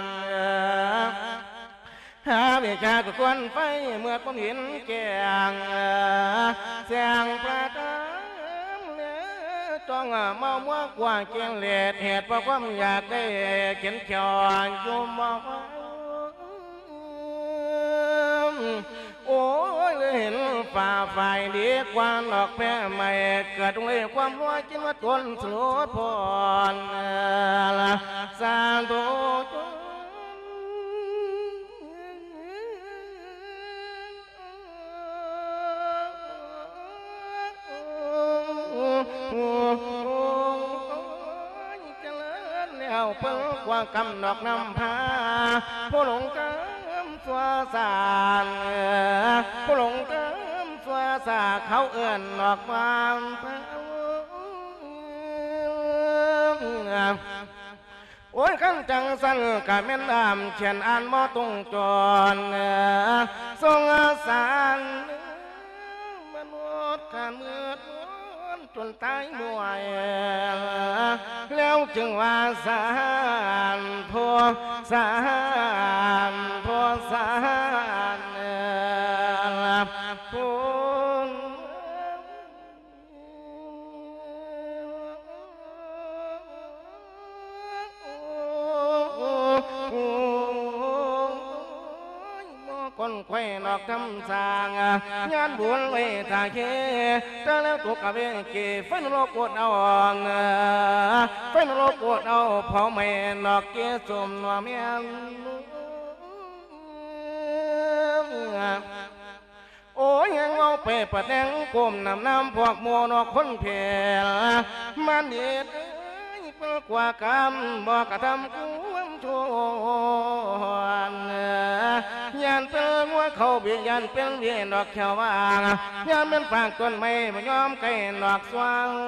หาเบียจากกวนไฟเมื่อผมเห็นแกงเสียงประทับต้องเมามัวกว่าเกียงเล็ดเหตุเพราะความอยากได้เขียนเขียวอยู่มองโโอ้ยเลยเห็นฝ่าฝ่ายดีกว่าหลอกแพ้ไม่เกิดเลยความร้อยกินว่าตนสลดพรสาธุเพิ่งกว่ากำดอกนำพาผู้หลงกำสัวสานผู้หลงกำสัวสาเขาเอื่อนดอกบานโอ้ยขันจังสันกะแม่นดำเขียนอ่านบ่ตรงจรทรงสารมนุษย์การเมื่อจนตายมวยแล้วจึงว่าสารพัวสารพัวสารพัวคนไข่ดอกทำสร้างงานบุญไว้ตาเขแต่แล้วตัวกับเวงเกไฟนรกปวดเอาไฟนรกปวดเอาเผาไม่ดอกเกสมนัวเมียนโอ้ยยังเอาไปประแดงก้มน้ำพวกมัวนอกคนเพลมันเด็ดเปิดกว่ากรรมบอกกระทำกูชวนยันเป็นงัวเขาเบียยันเป็นเวียนดอกแขววางยันเป็นฝากต้นไม้ไม่ยอมไก่ดอกสว่าง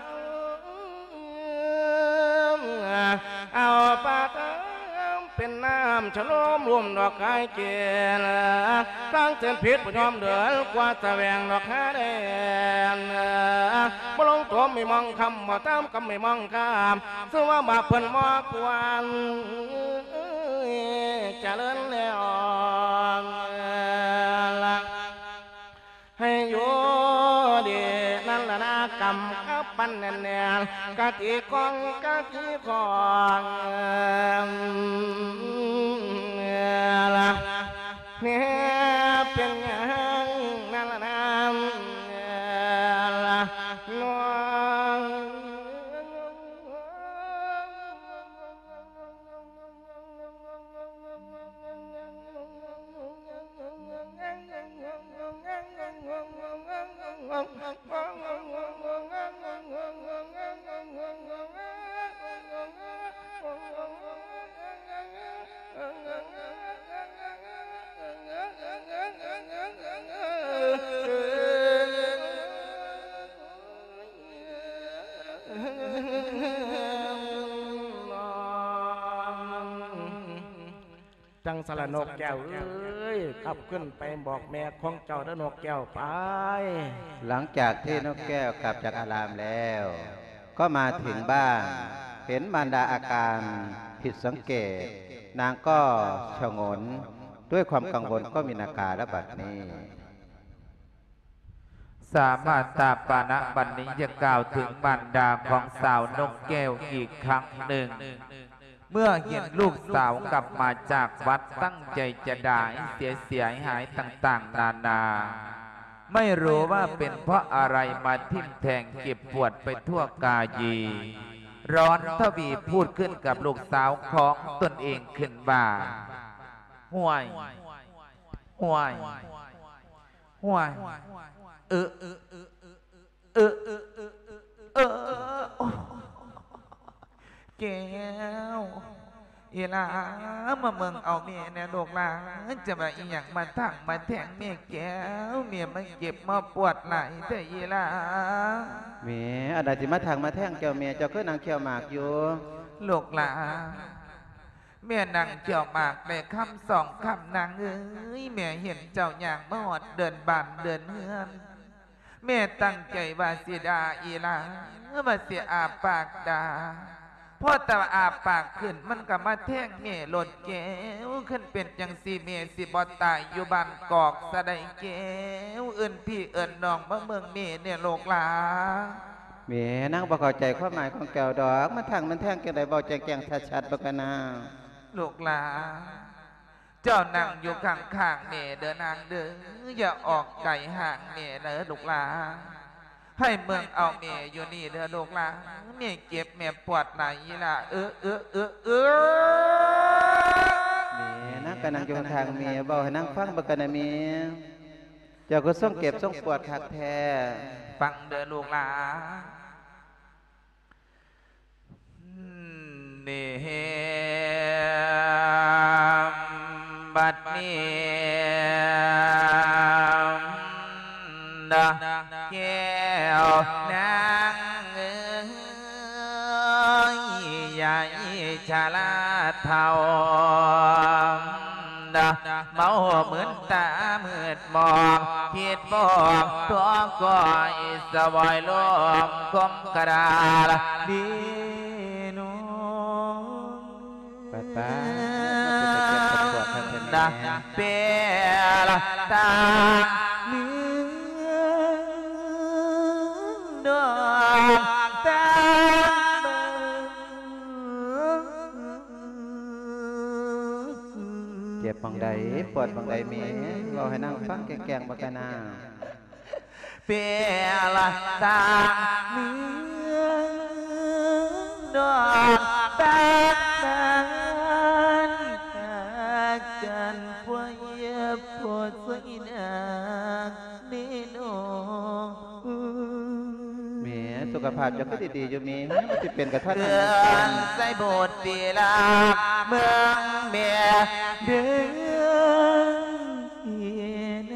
เอาปากเป็นน้ำฉลมรวมดอกไก่เกลตั้งเส้นพิษไม่ยอมเดือดกว่าตะแวงดอกหาแดนบ่ลงตัวไม่มองคำบ่ตามคำไม่มองคำซึ่งว่าบาปเพิ่นมากวันเจริญแล้วให้อยู่ดีนั่นละนะกรรมกับปันแน่นกะทิกองกะทิคองละเนี่ยเป็นยังนั่นละนะละน้องจังสารนกแก้วเอ้ยขับขึ้นไปบอกแม่ของเจ้าเด้อนกแก้วไปหลังจากที่นกแก้วกลับจากอารามแล้ว ก็มาถึงบ้านเห็นมารดาอาการผิดสังเกตนางก็ชงนด้วยความกังวลก็มีนาการและบัดนี้สามารถตาปานะบันนี้จะกล่าวถึงมารดาของสาวนกแก้วอีกครั้งหนึ่งเมื่อเห็นลูกสาวกลับมาจากวัดตั้งใจจะด่าเสียหายต่างๆนานาไม่รู้ว่าเป็นเพราะอะไรมาทิ่มแทงเก็บปวดไปทั่วกายีร้อนทวีพูดขึ้นกับลูกสาวของตนเองขึ้นบ่าห่วยห่วยห่วยแก้วอีหลามาเมืองเอาเมียเนี่ยลูกหลานจะมาอีหยังมาทั้งมาแทงเมียแก้วเมียมาเก็บมาปวดไหลแต่อีหลาเมียอะไรสิมาทางมาแทงเจ้าเมียเจ้าคือนางเขียวหมากอยู่ลูกหลานเมียนางเขียวหมากได้คำสองคำนางเอ้ยเมียเห็นเจ้าอย่างมาหอดเดินบานเดินเฮือนเมียตั้งใจว่าเสียดาอีหลาว่าเสียอาปากดาพอแต่อาปากขึ้นมันก็มาแท่งเมียหล่นแก้วขึ้นเป็นจังสีเมียสิบอตายอยู่บ้านกอกสะใดแก้วเอิ้นพี่เอิ้นน้องมาเมืองเมียเนี่ยโลกหลาเมียนั่งประเข้าใจความหมายของแก้วดอกมันทางมันแท่งกันได้บอกแจงชัดๆประกันนาโลกหลาเจ้านั่งอยู่ข้างๆเม่เดินนางเด้ออย่าออกไก่ห่างเม่เด้อลูกหลาให้เมืองเอาเม่อยู่นี่เด้อลูกหลาเม่เจ็บเม่ปวดไหนล่ะเมียนั่งกันนั่งอยู่ทางเมียบอกให้นั่งฟังบักกันนะเมียเจ้าก็ส่งเก็บส่งปวดคักแท้ฟังเด้อลูกหลานี่บัดนี้ดาแก้วนางใหญ่ชาลาเทาเมาเหมือนตามืดมองคิดบอกตัวก้อยสบายลมคมกระดาษดีน้องป้าป้าเปลตาเนื้อดอกตาเจ็บบังใดปวดบังใดมีเราให้นั่งฟังแกงบักกันนาเปลตาเนื้อดอกตากันพวายปวดสวยนักนี่น้องเมียสุขภาพจะก็ดีๆอยู่มีมันจะเป็นกระทันใส่บทตีลาเมืองเมียเดิน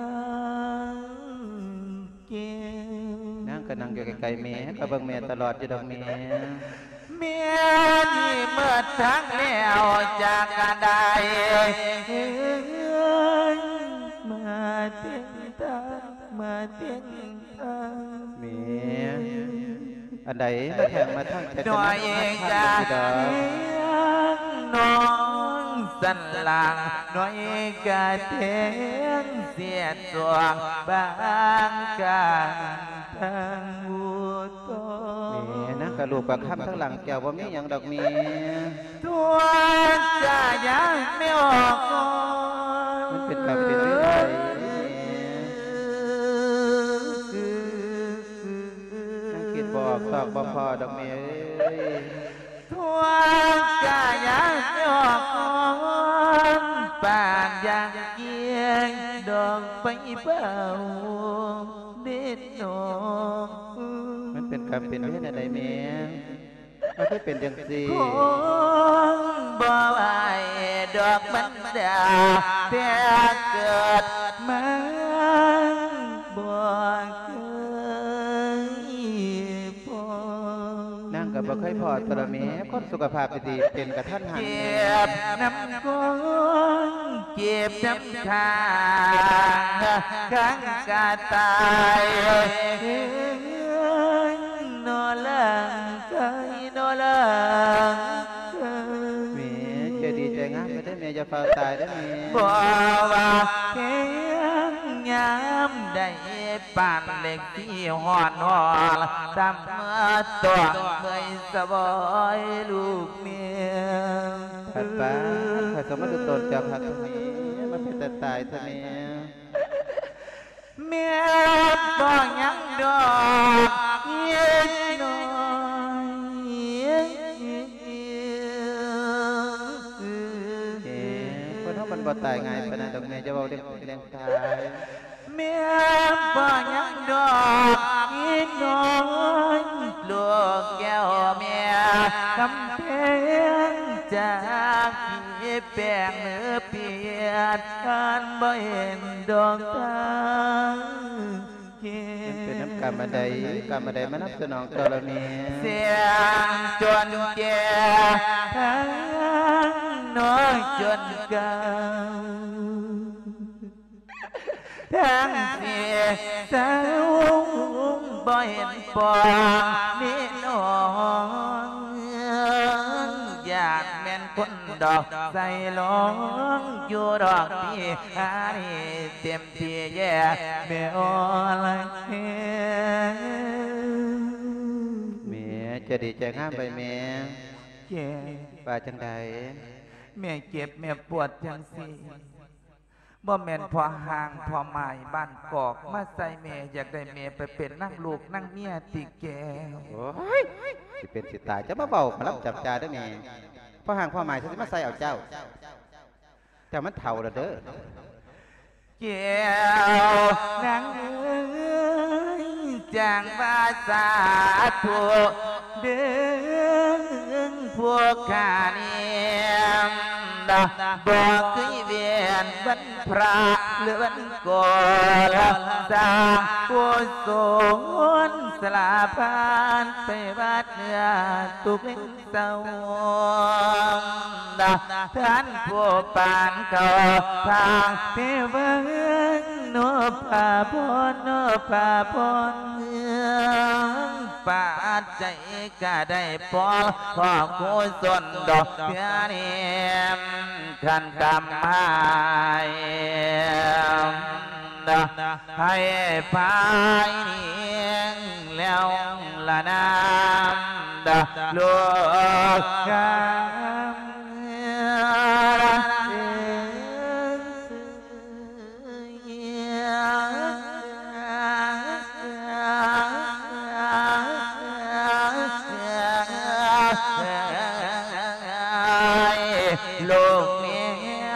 นั่งก็นั่งอยู่ไกลๆเมียก็เบิ่งเมียตลอดอยู่ดอกเมียเมียที่เมื่อทั้งแล้วจากกันได้มาเตียงตามาเตียงตาเมียอันใดมาแทงมาทั้งแต่น้อยจากน้องสันหลังน้อยกะเทียงเสียดสวงบางกลางทางบัวตนั่งกระลูกปากคำทั้งหลังแก้วว่ามีอย่างดอกมีตัวจะยังไม่ออกมันเป็นแบบเป็นเรื่องนั่งคิดบอกสอกบ่พอดอกมีตัวจะยังไม่ออกป่านยังเกียงดอกไปเป่าเด็ดหนอมันเป็นกรรมเป็นเวรอะไรเมียมันไม่เป็นอย่างสิคงบ่ไหวดอกมันดาแต่เกิดมาบ่เคยพอนั่งกับบ่เคยพอตระเมียคนสุขภาพดีเป็นกระทันหันเจ็บน้ำก้นเจ็บน้ำคางข้างกาตายนอลังใจนอลังเมียจะดีใจงามไม่ได้เมียจะเฝ้าตายได้เมียบ่ว่าแค่ยามได้ป่านเล็กที่หอนหอนตามเมื่อตัวเคยสบายลูกเมียป้าป้าข้าสมมติตนจะพักตรงนี้มันเป็นแต่ตายเถอะเมียเมียบ่ยังดอกเย็นน้อยคนเขามันบ่ตายไงปนันดอกเมียจะบอกเรื่องตายเมียบ่ยังดอกเย็นน้อยลูกแก้วเมียกำแพงจากพี่แป้งเนื้อเปียดการบ่เห็นดอกทางเป็นน้ำกรรมใดมานับสนองตัวเรามีเสียงจนแก่ทั้งน้อยจนเก่าทั้งเสียสาวบ่เห็นปองนี่น้องอยากแม่นคนดอกใส่ร้องอยู่ดอกพี่หานี่เต็มที่แย่ไม่อ่อนเมียจะดีใจงามไปเมียป่าจังใดแม่เจ็บแม่ปวดจังสิบ่แม่นพอห่างพอหมายบ้านกอกมาใส่แม่อยากได้แม่ไปเป็นนั่งลูกนั่งเมียติแก้วโอ้ยสิเป็นสิตายจะมาเบามารับจับจ่าได้แม่พ่อห่างพ่อหมายฉันจะมาใส่เอาเจ้ามันเท่าละเด้อแก้วนางเอ้ยจางวาสาธุเดินพวกข้าเนี่ยบอกเคยเวียนวันพระหรือวันก่อนสร้างผู้สงสลาพานไปวัดเนื้อตุกเล่นเศร้าท่านผู้ปานเขาทางเทวังโนภาพรโนภาพรปาใจก็ได้พอพ่อกุศลดอกเพื่อเนียมขันกำหายให้พายเนียงแล้วละน้ำลูกกำลูกเมีย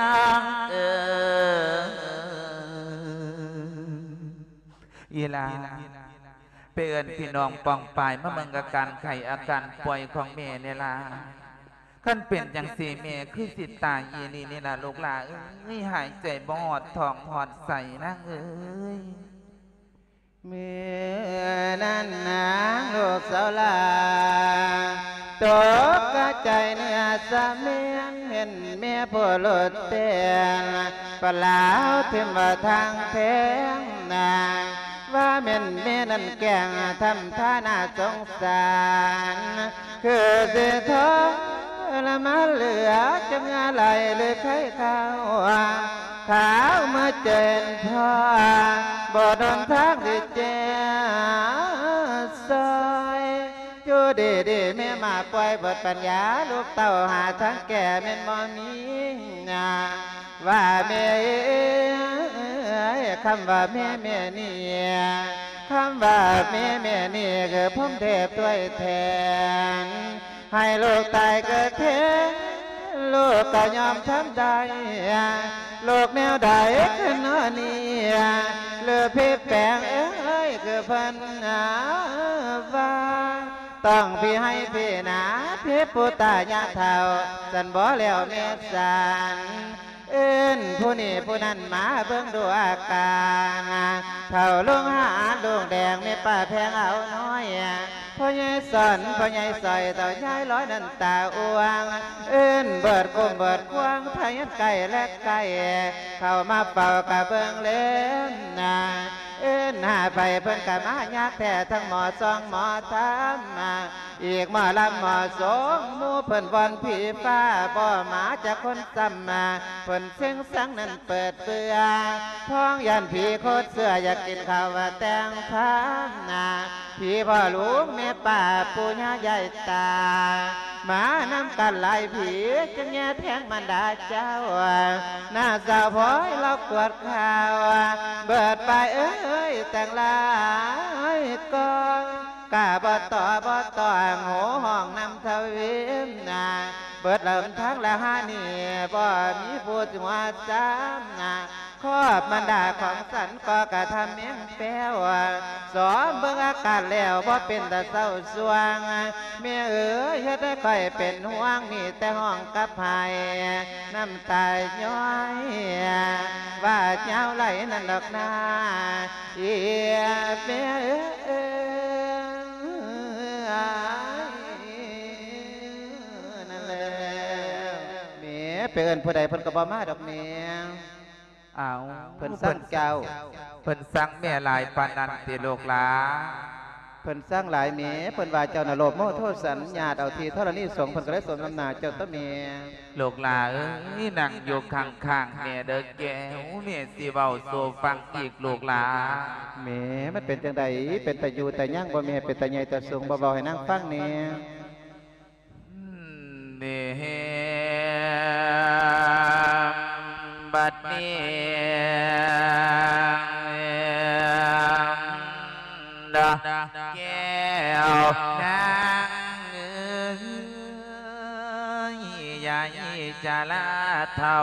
อีลาเปื่อนพี่น้องปองปายมาเมืองอาการไข่อาการป่วยของแม่เนี่ยล่ะขั้นเป็นอย่างสี่แม่คือสิตายอีนี่ล่ะลูกหลาเอ้ยหายใจบอดท้องหอดใส่นั่งเอ้ยเมื่อนั้นนางลูกสาวลาตกกระใจเนื้อสะเมียนเห็นเมียผู้หลุดเตียงปลาวทิมว่าทางเพงนางว่าเม่นเมียนั้นแกงทำท่าน่าสงสารคือสิท้องละมาเหลือจังอะไรเลยใครเขาขาวมาเจนพ่อบ่โดนทางที่เจ้าซอยจูดีแม่มาปล่อยบทปัญญาลูกเต่าหาทางแก่แม่นบ่มีว่าแม่คำว่าแม่นี่คำว่าแม่นี่คือพุ่มเทพด้วยแทนให้ลูกตายเกิดเทลูกก็ยอมทำได้ลูกแนวใดขึ้นนี่เลือพี่แปลงเอ้ยคือพันว่าต้องพี่ให้พี่นาพี่ผู้ตายาเท่าสันบ่แล้วเมสานเอิ้นผู้นี้ผู้นั้นมาเบิ่งดูอาการเท่าลุงหาลุงแดงไม่ป้าแพงเอาน้อยพ่อใหญ่สอนพ่อใหญ่ใส่ต่อยายร้อยนันตาอ้วงเอิ้นเบิดกุมเบิดกว้างไทยไก่และไก่เข้ามาเป่ากะเบิ่งเล่นนาเอิ้นหาไปเพิ่นกะมายากแท้ทั้งหมอสองหมอทำมาอีกหมอลำหมอสงหมู่เพิ่นวอนผีฟ้าบ่มาจากคนซ้ำมาเพิ่นเสียงสังนั้นเปิดเบื่อท้องยันผีโคตรเสื้ออยากกินข้าวว่าแตงพามนาผีพ่อลูกแม่ป่าปู่ย่าใหญ่ตามานำกันหลายผีจังแง่แทงมันดาเจ้าหน้าสาวพ้อยเรากวดข้าวเบิดไปเอ้ยแต่งลายกองกาบ่ต่อโหห้องนำทวีมนาเบิดเริ่มทั้งละหานี่บ่มีผู้จังหวัดจำนาครอบมันดาของสันก็กระทำเมียงแป้วสอนเบิ่งอาการแล้วบ่เป็นตาเศร้าสวงเมียเอ๋ยเฮ็ดให้ค่อยเป็นห่วงนี่แต่ห้องกับไผ่น้ำตาย้อยว่าเจ้าไหลนั่นดอกนาเอียเมียเอ๋ยนั่นแหละเมียเปิ้นผู้ใดเพิ่นก็บ่มาดอกเมียเอาเพิ่นสร้างเจ้าเพิ่นสั่งแม่หลายปานนั้นติลูกหลาเพิ่นสร้างหลายเมเพิ่นว่าเจ้าน่ะโลภโมโทสันญาติเอาทีเท่านี้สงเพิ่นก็ได้สมน้ำหน้าเจ้าตะเมลูกหลาเอ้ยนั่งอยู่ข้างๆแม่เด้อแก้วแม่สิเว้าสู่ฟังอีกลูกหลาเมมันเป็นจังไดเป็นตะอยู่แต่ย่างบ่แม่เป็นตะใหญ่ตะสูงบ่เว้าให้นั่งฟังแน่บัดนี้ดาแก้วนางใหญ่จะละเท่า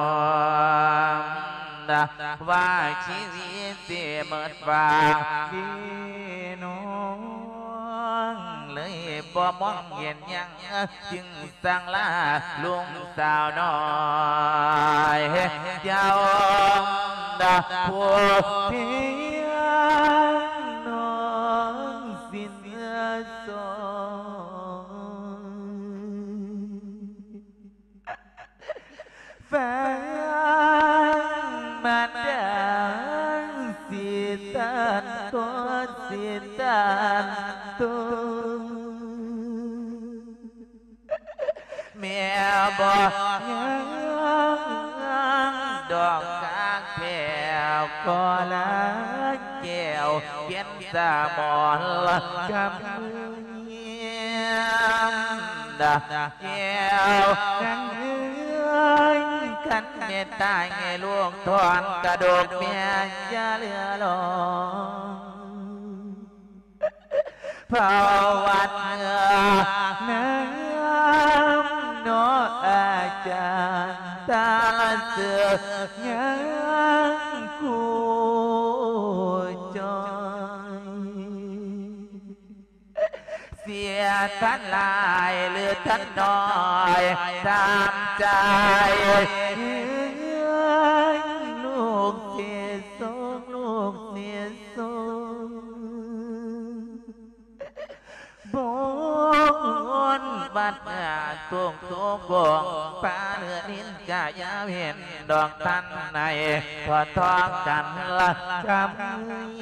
ว่าชีวิตเสียหมดว่าพี่น้องเลยบ่มองเห็นยังจึงสั่งลาลุงสาวน้อยเจ้าผู้เพียงน้องสิ้นสแฟนมันดังสิตันตัวสิตันตัวแม่บอกยังดอกกางแก้วก็ละแก้วเขียนสามอนละกำมือเงียบแก้วกันกันเมตตาไงลูกทอนกระดูกเมียจะเหลือลงเพราะวัดเนื้อน้ำโนอาจารย์ตาเสือยังกูจอยเสียท่านลายหรือท่านน้อยตามใจลูกเสียสงลูกเสียสงบนบัดตุงตุงบงปลาเลือนินกายาเห็นดอกทันในพอทองกันละจำ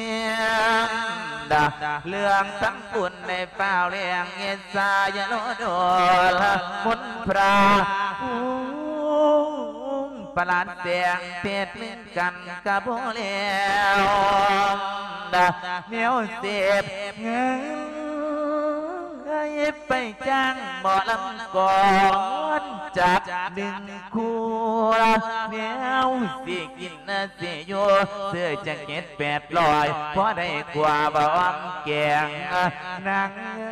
เรื่องทั้งปุ่นในเฝ้าเลี้ยงเงียสายโลโดละมุนพระประหลาดเสียงเทียดเล่นกันกับโบเลี้ยวเหนียวเสียบเงินไปจ้างหมอลำก่อนจากดึงคู่เหนียวสิกินสิโยเสื้อจะเก็ด800เพราะได้กว่าบ่อมแกงนาง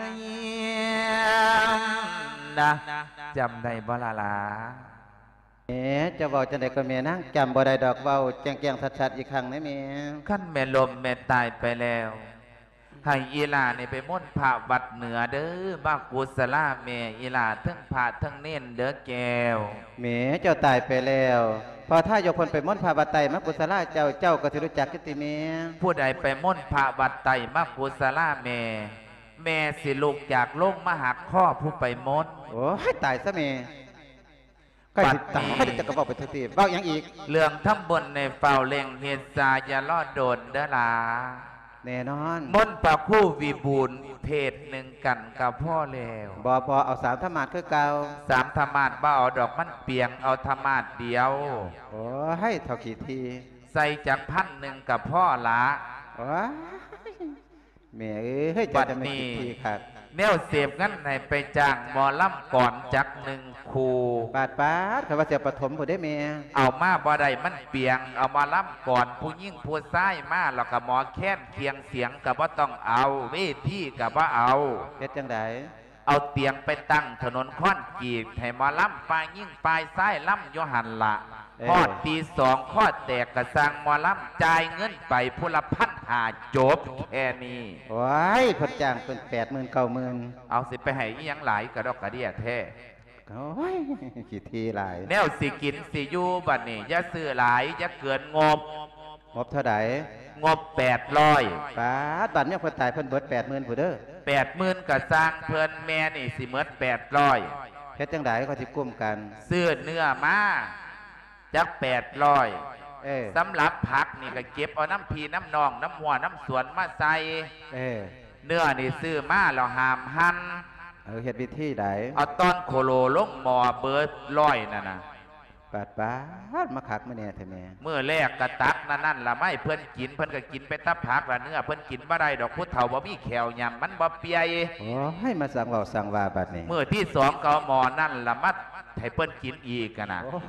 จำได้บ่ละล่ะจะบอกจะได้ก็เมียนั่งจำบ่ได้ดอกเว้าแจ้งชัดๆอีกครั้งนะเมียขั้นแม่ลมแม่ตายไปแล้วให้อีหลาเนี่ยไปม่นพระวัดเหนือเด้อบ้ากุศลาแม่อีหลาทั้งพระทั้งเน้นเด้อแก้วเมียเจ้าตายไปแล้วพอถ้ายกพลไปม่นพระวัดไตมักกุศลาเจ้าก็สิรู้จักกิติเมียผู้ใดไปม่นพระวัดไตมักกุศลาแม่สิลูกจากโลกมหาข้อผู้ไปม่นโอ้ให้ตายซะเมียก็สิตายจะกระบอกไปทีเว้าอย่างอีกเรื่องทั้งบนในเฝ้าเล่งเฮ็ดซาอย่ารอดโดนเด้อล่ะแน่นอนมนต์ปะคู่วิบูลเพศหนึ่งกันกับพ่อแล้วพอเอา3ธรรมาสคือเก่า 3ธรรมาสบ่เอาดอกมันเปียงเอาธรรมาสเดียวโอ้ให้เท่ากี่ทีใส่จาก1,000กับพ่อละแม่เฮ้ยจะไม่กี่ทีครับแนวเสียบงั้นให้ไปจ้างหมอลำก่อนจัก1ครูปาดคำว่าเสียปฐมผู้ได้เมียเอามาบ่ได้มันเปียงเอามาลำก่อนผู้ยิ่งผู้ชายมาแล้วก็หมอแค้นเคียงเสียงกับว่าต้องเอาเวทีกับว่าเอาเฮ็ดจังไดเอาเตียงไปตั้งถนนค้อนกีบให้หมอลำปลายยิ่งปลายซ้ายลำโยหันละพอดตี2ข้อแตกกระสังหมอลำจ่ายเงินไปพุละ1,500จบแค่นี้ว้ายคนจ้างเป็น80,000 90,000 เอาสิไปให้ยังหลายกระดอกกระเดียแท้โอ้ยกี่ทีหลายแนวสิกินสิอยู่บัดนี้อย่าซื้อหลายอย่าเกินงบเท่าไหร่งบ800 บัดเนี่ยคนตายเพิ่นเบิด80,000ผู้เด้อ 80,000ก็สร้างเพิ่นแม่นี่สิเบิด800 เฮ็ดจังได๋เขาสิกุ้มกันซื้อเนื้อมาจัก800สำหรับผักนี่ก็เก็บเอาน้ำพีน้ำนองน้ำหัวน้ำสวนมาใส่เนื้อนี่ซื้อมาแล้วหามหั่นเฮ็ดวิธีใดเอาตอนโคโลลงหม้อเบิด100นั่นน่ะปาดมาคักมาแน่แท้แม่เมื่อแรกกระตักนั่นละไม่เพิ่นกินเพิ่นก็กินไปตับผักละเนื้อเพิ่นกินบ่ได้ดอกพุทธเฒ่าบ่มีแขวยำมันบ่เปียโอ้ให้มาสั่งเว้าสั่งว่าบัดนี้เมื่อที่2ก็หม้อนั่นละมัดให้เพิ่นกินอีกกันน่ะโอ้ย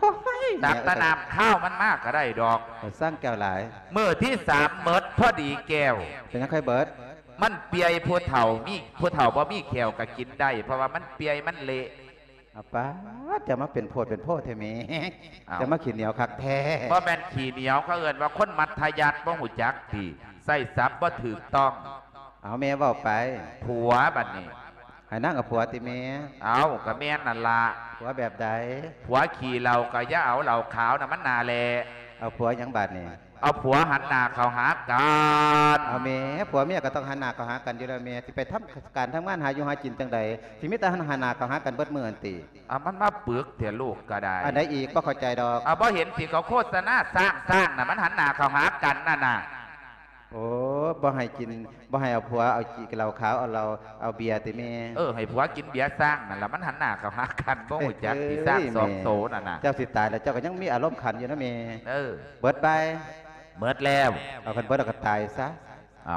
ตักตะนามข้าวมันมากก็ได้ดอกสร้างแก้วหลายมื้อที่3เมิดพอดีแก้วเป็นยังไงเบิร์ดมันเปียผู้เฒ่ามีผู้เฒ่าบ่มีแขวก็กินได้เพราะว่ามันเปียมันเละเอาป้าจะมาเป็นโพดเป็นโพดเทมีเอาจะมาขีดเหนียวคักแท้เพราะแม่นขี้เหนียวเขาเอิ้นว่าคนมัธยัสถ์บ่หูจักติใส่ศัพท์บ่ถูกต้องเอาแม่เว้าไปผัวบัดนี้ให้นั่งกับผัวติแม่เอาก็แม่นนั่นล่ะผัวแบบใดผัวขี่เราก็อย่าเอาเหล่าขาวน่ะมันน่าแลเอาผัวหยังบาดนี่เอาผัวหันหน้าเข้าหากันเอาแม่ผัวเมียก็ต้องหันหน้าเข้าหากันอยู่แล้วแม่สิไปทำการทำงานหาอยู่หากินจังใดสิมีแต่หันหน้าเข้าหากันเบิดมื้ออันติเอามันมาปึกเถอะลูกก็ได้อันใดอีกบ่เข้าใจดอกเอาบ่เห็นสิเขาโฆษณาสร้างน่ะมันหันหน้าเข้าหากันนั่นน่ะโอ้บ่ให้กินบ่ให้เอาผัวเอาจีเหล้าขาวเอาเบียร์ติแม่ให้ผัวกินเบียร์สร้างนั่นล่ะมันหันหน้าเข้าหากันบ่หูจักสิสร้างสองโตนั่นน่ะเจ้าสิตายแล้วเจ้าก็ยังมีอารมณ์ขันอยู่นะแม่ เบิดไปเมิดแล้วเอาคันเบิดเอาก็ตายซะเอา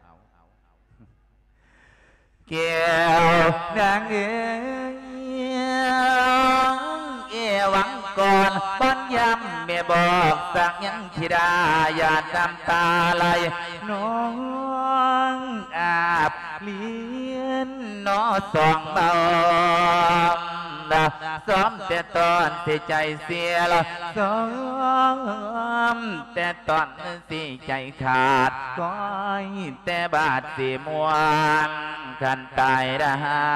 แก้วนางเอ๋ยหวังก่อนป้อนย้ำแม่บอกสั่งยังธิดาอย่าน้ำตาไหลน้องอาบเลี้ยนนอสองเบาซ้อมแต่ตอนที่ใจเสียละซ้อมแต่ตอนที่ใจขาดก้อยแต่บาดสีมวนกันตายได้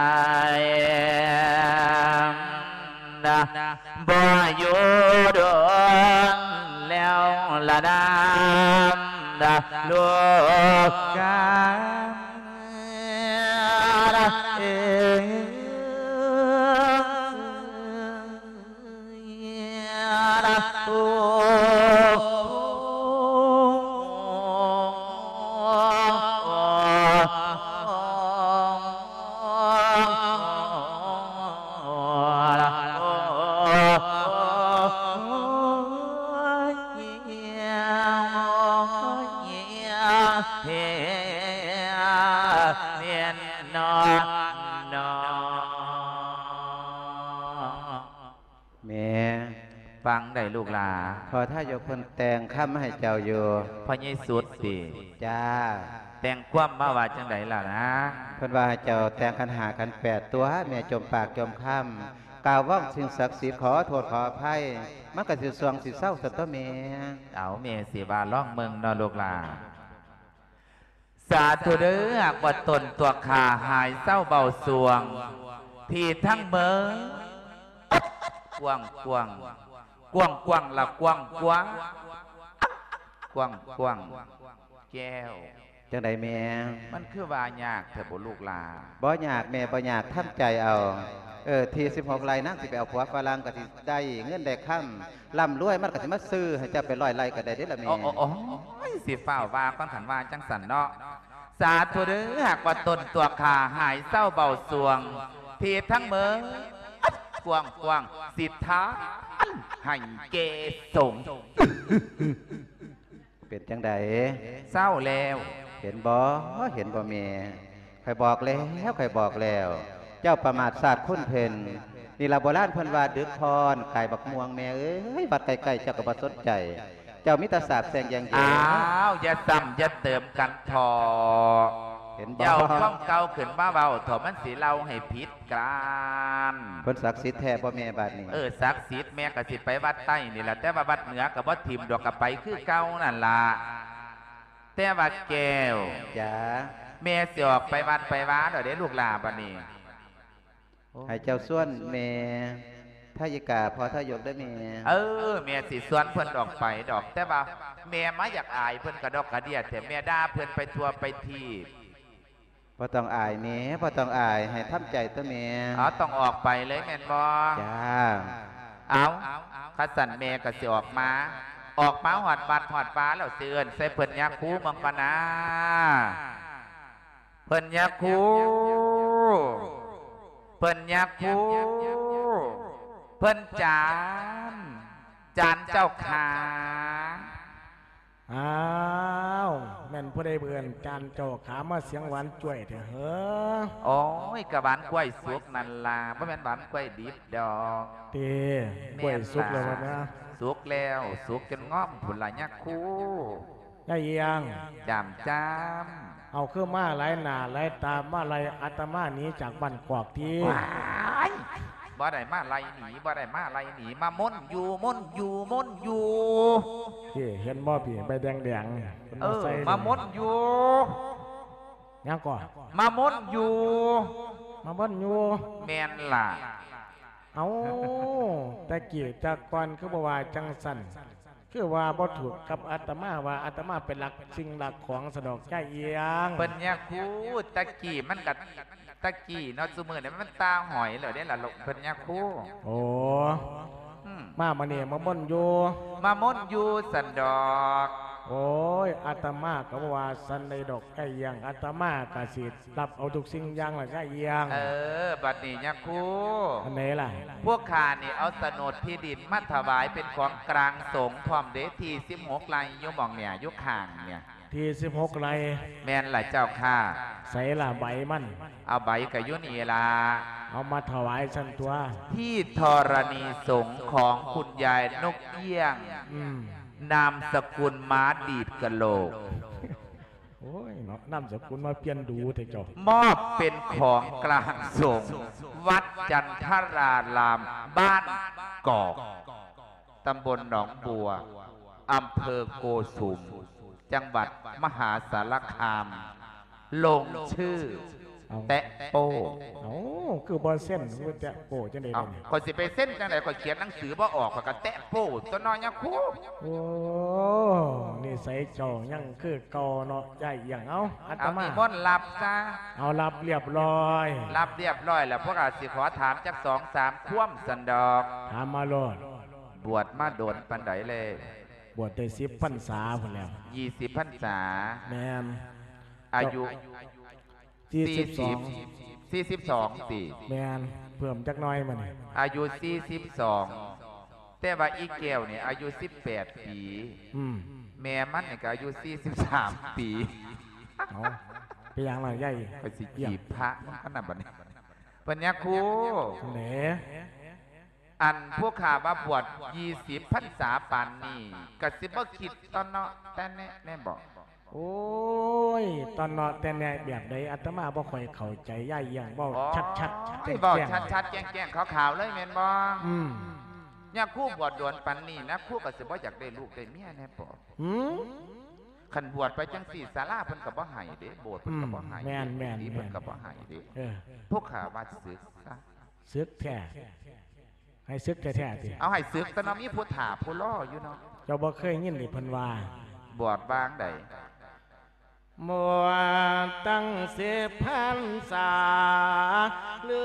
บ่อยู่โดนแล้วละน้ำลูกกาฟังได้ลูกหลาพอถ้ายกคนแต่งข้ามมาให้เจ้าอยู่พอยี่สุดสิจ้าแต่งความมาว่าจังไดล่ะนะเพิ่นว่าให้เจ้าแต่งคันหากัน8ตัวแม่จมปากจมคำกล่าวว่องสิ่งศักดิ์สิทธิ์ขอโทษขออภัยมันก็สิสวงสิเศร้าสัตว์ตัวแม่เอาเมสิบาล่องเมืองนอลูกหลาสาธุเด้อหากว่าตนตัวขาหายเศร้าเบาสวงที่ทั้งเมืองกว้างกว้างกว้างกว้างละกว้างกว้างกว้างกว้างแก้วจังใดแม่มันคือว่ายากแต่บุลูกลาบ่ยากแม่บ่ยากทำใจเอาที16 ไร่นั่งสิไปเอาผัวฝรั่งก็สิได้เงินได้ค่ำร่ำรวยมันก็สิมาซื้อให้เจ้าไป100 ไร่ก็ได้เด้ล่ะแม่โอ้สิฝ้าวว่าก้อนขันว่าจังสันเนาะสาธุเด้อหากว่าตนตัวขาหายเศร้าเบาสวงที่ทั้งเมืองกว้างกว้างสิทธาให้เกสงเป็นจังใดเศร้าแล้วเห็นบ่แม่ใครบอกแล้วใครบอกแล้วเจ้าประมาทศาสตร์คุ้นเพนนี่ล่ะโบราณเพิ่นว่าดึกพรไก่บักม่วงแม่เอ้ยบัดไก่เจ้าก็บ่สนใจเจ้ามิตรศาสตร์แสงอย่างเดียวอย่าซ้ำอย่าเติมกันทอเห็นบ่เจ้าข้องเก่าขึ้นมาเบาถอมันสิเล่าให้ผิดกันเพิ่นศักดิ์สิทธิ์แท้บ่แม่บาดนี้ศักดิ์สิทธิ์แม่ก็สิไปวัดใต้นี่แหละแต่ว่าวัดเหนือก็บ่ทิ่มดอกก็ไปคือเก่านั่นล่ะแต่ว่าแก้วจ้าแม่สิออกไปวัดไปว้าเด้อลูกหลานบัดนี้ให้เจ้าส่วนแม่ถ้ายิกาพอถ้ายกได้แม่แม่สิส่วนเพิ่นออกไปดอกแต่ว่าแม่มาอยากอายเพิ่นกระดอกกระเดียดแต่แม่ด่าเพิ่นไปทัวไปทีพอต้องอายแม่พอต้องอายให้ทำใจตัวแม่ต้องออกไปเลยแม่นบ่จ้าขัสันแม่ก็สิออกมาหอดบัดหอดฟ้าแล้วสิเอิ้นใส่เพิ่นยาคูมังกรนะเพิ่นยาคูเพิ่นยาคูเพิ่นจานเจ้าขาอ้าวแม่นผู้ใดเบื่อนจานโจขามาเสียงหวานจ่วยเถอะเฮ้อโอ้ยกะหวานกล้วยสุกนั่นล่ะบ่แม่นหวานกล้วยดิบดอกตีกล้วยสุกแล้วนะสุกแล้วสุกจนง้อมผุนละยักคู่ได้ยังจำจเอาเครื่องมาไล่หน้าไล่ตามาไล่อาตมาหนีจากบ้านกอกที่ำว้ายบ่ได้มาไล่หนีบ่ได้มาไล่หนีมาม่นอยู่ม่นอยู่ม่นอยู่พี่เห็นบ่พี่ใบแดงมาม่นอยู่ยังก่อนมาม่นอยู่มาบ้านอยู่แม่นล่ะเอาตะกี้ตะกอนคือบ่ว่าจังสันคือว่าบ่ถูกกับอาตมาว่าอาตมาเป็นหลักสิ่งหลักของสะดอกใจเอียงเปิ้นยักคู่ตะกี้มันกัตะกี้เนาะซุมื้อนี่มันตาหอยเหรอเด้ล่ะลูกเปิ้นยักคู่โอ้อืมมาเนี่ยมาบ้านอยู่มาม่นอยู่สันดอกโอ้ยอาตมาก็บ่ว่าสันในดอกไก่เอียงอาตมาก็สิรับเอาทุกสิ่งอย่างละไก่เอียงบัดนี้ยักคู่อันไหนล่ะพวกข้านี่เอาโฉนดที่ดินมาถวายเป็นของกลางสงฆ์พร้อมเดที16ไร่อยู่หม่องเนี่ยอยู่ข้างเนี่ยที่16ไร่แม่นล่ะเจ้าค่ะใส่ละใบมันเอาใบกะยุนีล่ะเอามาถวายสันตัวที่ธรณีสงฆ์ของคุณยายนกเอี้ยง นามสกุลม้าดีดกะโหลกโอ้ยเนาะนำสกุลมาเปลี่ยนดูเถอะเจ้ามอบเป็นของกลางสงฆ์วัดจันทรารามบ้านกอกตำบลหนองบัวอำเภอโกสุมจังหวัดมหาสารคาม ลงชื่อ แตะโป้เอาคือบอลเส้นคือแตะโป้จังได๋เอาคนสิไปเส้นจังไหนคนเขียนหนังสือบ่ออกก็แตะโป้ตัวน้อยยักคู่โอ้นี่ใส่เจ้ายังคือเก่าเนาะใหญ่อย่างเอาอาตเอามามีมนต์รับซะเอารับเรียบร้อยรับเรียบร้อยแล้วพวกอาสิขอถามจัก2-3 คว่ำสันดอกถามมาโลดบวชมาโดนปันไดเลยบวชได้10พรรษาพุ่นแล้ว 20 พรรษาแม่นอายุ 42 42ปีแม่นเพิ่มจักหน่อยมานี่อายุ42แต่ว่าอีแก้วเนี่ยอายุ18 ปี แม่มันเนี่ยก็อายุ43 ปีเอาไปยังล่ะใหญ่ไปสิจีบพระมันขนาดบัดนี้ปัญญาครูแหนอันพวกข้าว่าบวช20 พรรษาปานนี้ก็สิบ่คิดตอนเนาะแต่แน่บอกโอ้ยตอนเนาะแต่แน่แบบใดอาตมาบ่ค่อยเข้าใจย่ายอย่างเว้าชัดๆแจ้งบอกๆชัดๆแจ้งๆขาวๆเลยแม่นบ่เนี่ยครู่บวชดวนปันนี้นะครู่ก็สิบ่อยากได้ลูกได้เมียแน่ปอคันบวชไปจังสี่ศาลาเพิ่นก็บ่ให้เด้โบสถ์เพิ่นก็บ่ให้แม่นเพิ่นก็บ่ให้เด้ พวกข้าว่าสึกซะซึกแท้ให้ซึกแท้ๆติเอาให้สึกแต่เนาะมีผู้ถาผู้ล่ออยู่เนาะเจ้าบ่เคยยินดิเพิ่นว่าบวชบางใดมัวตั้ง10 พรรษาเหลื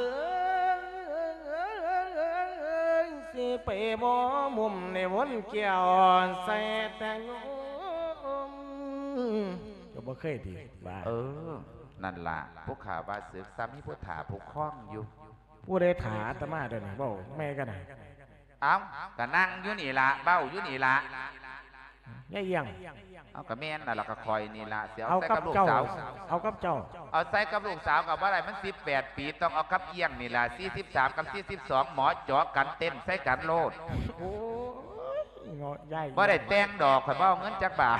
อสิไปบ่มุมในวนเกี่ยวใส่แต่โยมเจ้าบ่เคยดิว่านั่นล่ะพวกข้าว่าสึกซ้ำมีผู้ถาผู้คล้องอยู่ผู้ใดถาอาตมาเด้อนี่เว้าแม่กันน่ะเอาก็นั่งอยู่นี่ละเบ้าอยู่นี่ละย่าเอียงเอากับแม่นน่ะเราก็คอยนี่ละเสียเอาใส่กับกับลูกเจ้าสาวเอากับเจ้าเอาใส่กับลูกสาวกับว่าอะไรมัน18 ปีต้องเอากับเอียงนี่ละ43 กับ42หมอเจาะกันเต้นใส่กันโลดโอ้ยเงาะใหญ่ว่าได้แต่งดอกข่อยบ่เอาเงินจักบาท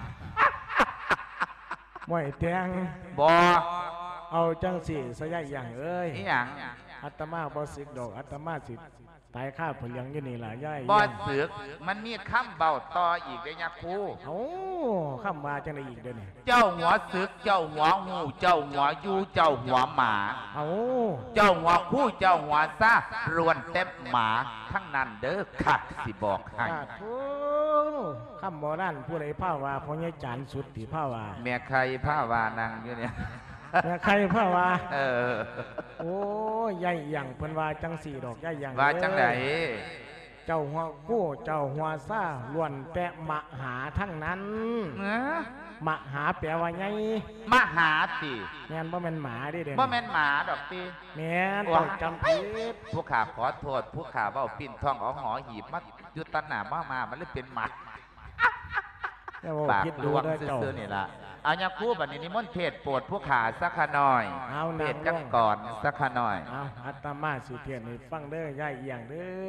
ไม่แตงบ่เอาจังสิสยายอย่างเอ้ยอีหยังอาตมาบ่สึกดอกอาตมาสิตายข้าผลยังอยู่นี่ล่ะย่ายบ่สึกมันมีคำเบาต่ออีกได้ยักครูเอ้าคำมาจังได๋อีกเด้อนี่เจ้าหัวสึกเจ้าหัวหูเจ้าหัวอยู่เจ้าหัวหมาเอ้าเจ้าหัวคู่เจ้าหัวซารวนเต็มหมาทั้งนั้นเด้อค่ะสิบอกให้สาธุคำโบราณผู้ใดพาว่าพ่อใหญ่จานสุดที่พาว่าแม่ใครผ้าวานังอยู่เนี่ยแม่ใครพาว่าโอ้ยใหญ่อย่างเพิ่นว่าจังสี่ดอกใหญ่อย่างว่าจังไดเจ้าหัวกู้เจ้าหัวซ่าล้วนแต่มหาทั้งนั้นมหาแปลว่าไงมหาติแม่นบ่แม่นหมาเด้เด้บ่แม่นหมาดอกติแม่นต้องจำผิดผู้ขาขอโทษผู้ขาเว้าปิ้นท้องเอาหอหีบมาอยู่ตันหน้ามามันเลยเป็นหมาปากลวงซื่อๆนี่ล่ะเอาญาคู่บัดนี้นิมนต์เทศโปรดผู้ขาสักขหน่อยเทศจังก่อนสักขหน่อยเอาอาตมาสิเทศให้ฟังเด้อย่ายเอียงเด้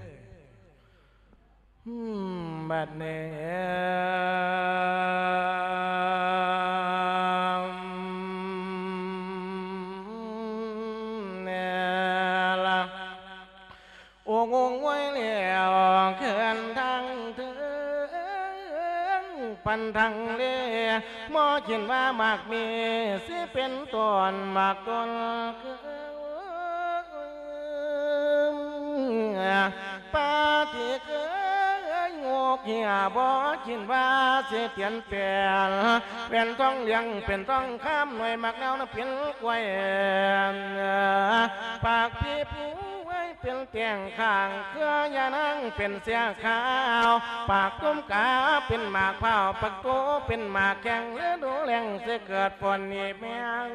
อบัดนี้โอ้งงไว้แล้วเขื่อนทางถึงปันทางเล่หมอเขียนว่ามากมีสิเป็นต้นมากต้นปาฏิเกยงกเหียบ่คิดว่าเสียเตียนเปลี่ยนเป็นต้องเลี้ยงเป็นต้องข้ามหน่วยมักแนวน่ะเป็นกล้วยปากพี่ผู้เป็นเตียงข้างเครือยานั่งเป็นเสียขาวปากตุ้มกาเป็นหมากเผาปากโตเป็นหมากแข็งเลือดูแรงเสียเกิดปนนี่แมง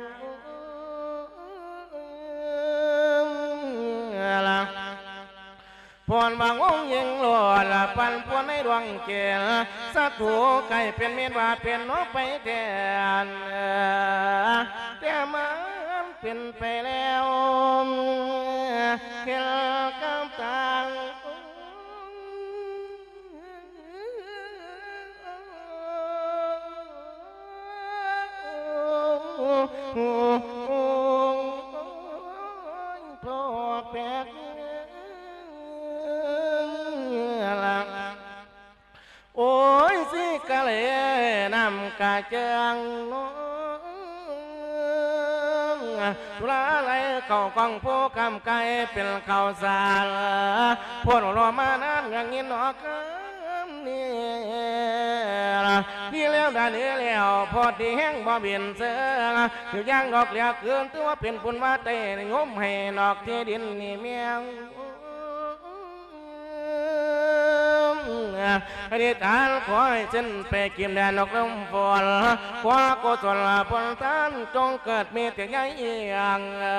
พรบางองค์ยิงหล่อละปันปวนในดวงเกลสัตว์ถูไก่เป็นเมียนว่าเป็นนกไปแทนแต่มันเป็นไปแล้วเห็นกำตังพอแปกโอ้ยสิกะเลนำกะเจียงน้องตุลาไหลเข้ากองผู้กำไก่เป็นข้าวสารพวกรอมานานอย่างนี้นอกนี่นี่แล้วได้นี่แล้วพอดีแห้งบ่เบียนเสืออยู่ย่างดอกเหลียเกินตัวเป็นปุ่นว่าเตะงมให้ดอกที่ดินนี่เมียงอธิษฐานขอให้ฉันไปกินแดนนกลมฝนขอกุศลผลทานจงเกิดมีแต่ยังเอียง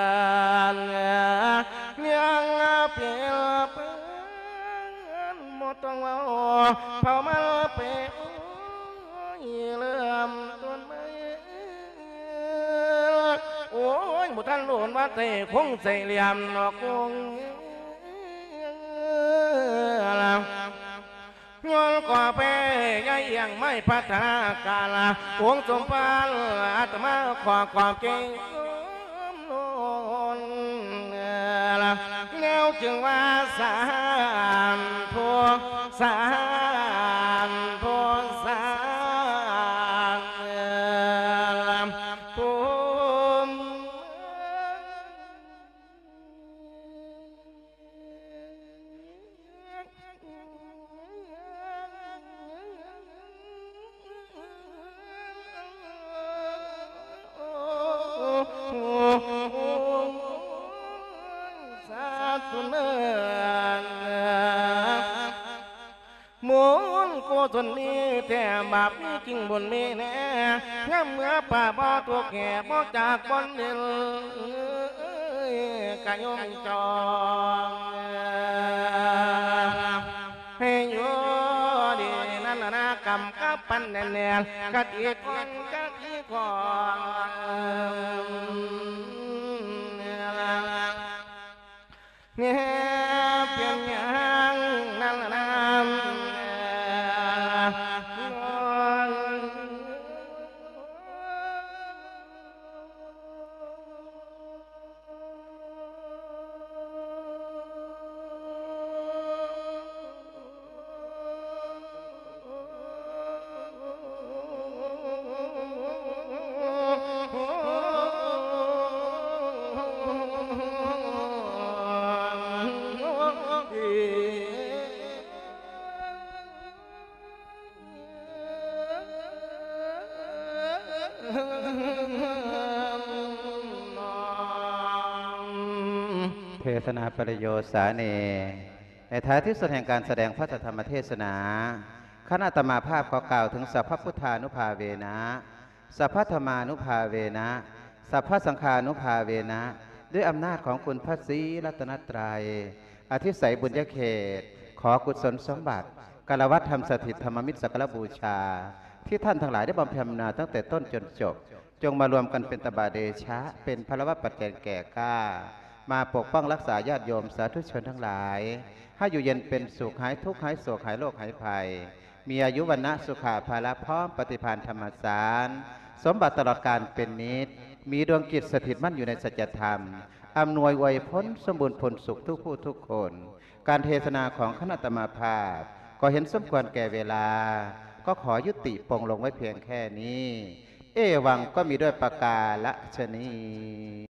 เลี้ยงเปลี่ยนเปหมดต้องว่าเผามาเปเลื่อมต้นไม้โอ้ยบุท่านหลวนว่าเตะคงใส่เหลี่ยมนกคงเงินก่อไปยังยังไม่พัฒนาการองค์สมภารอาตมาขอความเก่งโน่นแล้วจึงว่าสารพัวสารพัวสารพัวส่วนนี้แต่บาปนี้จริงบนมีแน่ง่ำเมื่อป่าบ่ตัวแก่บ่จากบนดินกะยงจองให้อยู่ดีนั่นนะกำกับปันแน่นกะตีคนกะตีคนเนี่ยเพียงอย่างนั่นนะเทศนาปริโยสาเนในท้ายที่สุดแห่งการแสดงพระธรรมเทศนาคณะอาตมาภาพขอกล่าวถึงสัพพพุทธานุภาเวนะสัพพธรรมานุภาเวนะสัพพสังฆานุภาเวนะด้วยอำนาจของคุณพระศรีรัตนตรัยอธิสัยบุญญเขตขอกุศลสมบัติกาลวัฒธรรมสถิตธรรมมิตรสักการบูชาที่ท่านทั้งหลายได้บำเพ็ญมาตั้งแต่ต้นจนจบจงมารวมกันเป็นตบะเดชะเป็นพลวัตปัจจัยแก่กล้ามาปกป้องรักษาญาติโยมสาธุชนทั้งหลายให้อยู่เย็นเป็นสุขหายทุกข์หายโศกหายโรคหายภัยมีอายุวรรณะสุขาภาละพร้อมปฏิภาณธรรมสารสมบัติตลอดการเป็นนิจมีดวงจิตสถิตมั่นอยู่ในสัจธรรมอำนวยอวยพ้นสมบูรณ์ผลสุขทุกผู้ทุกคนการเทศนาของคณะตมาภาพก็เห็นสมควรแก่เวลาก็ขอยุติปงลงไว้เพียงแค่นี้เอวังก็มีด้วยประกาศชนี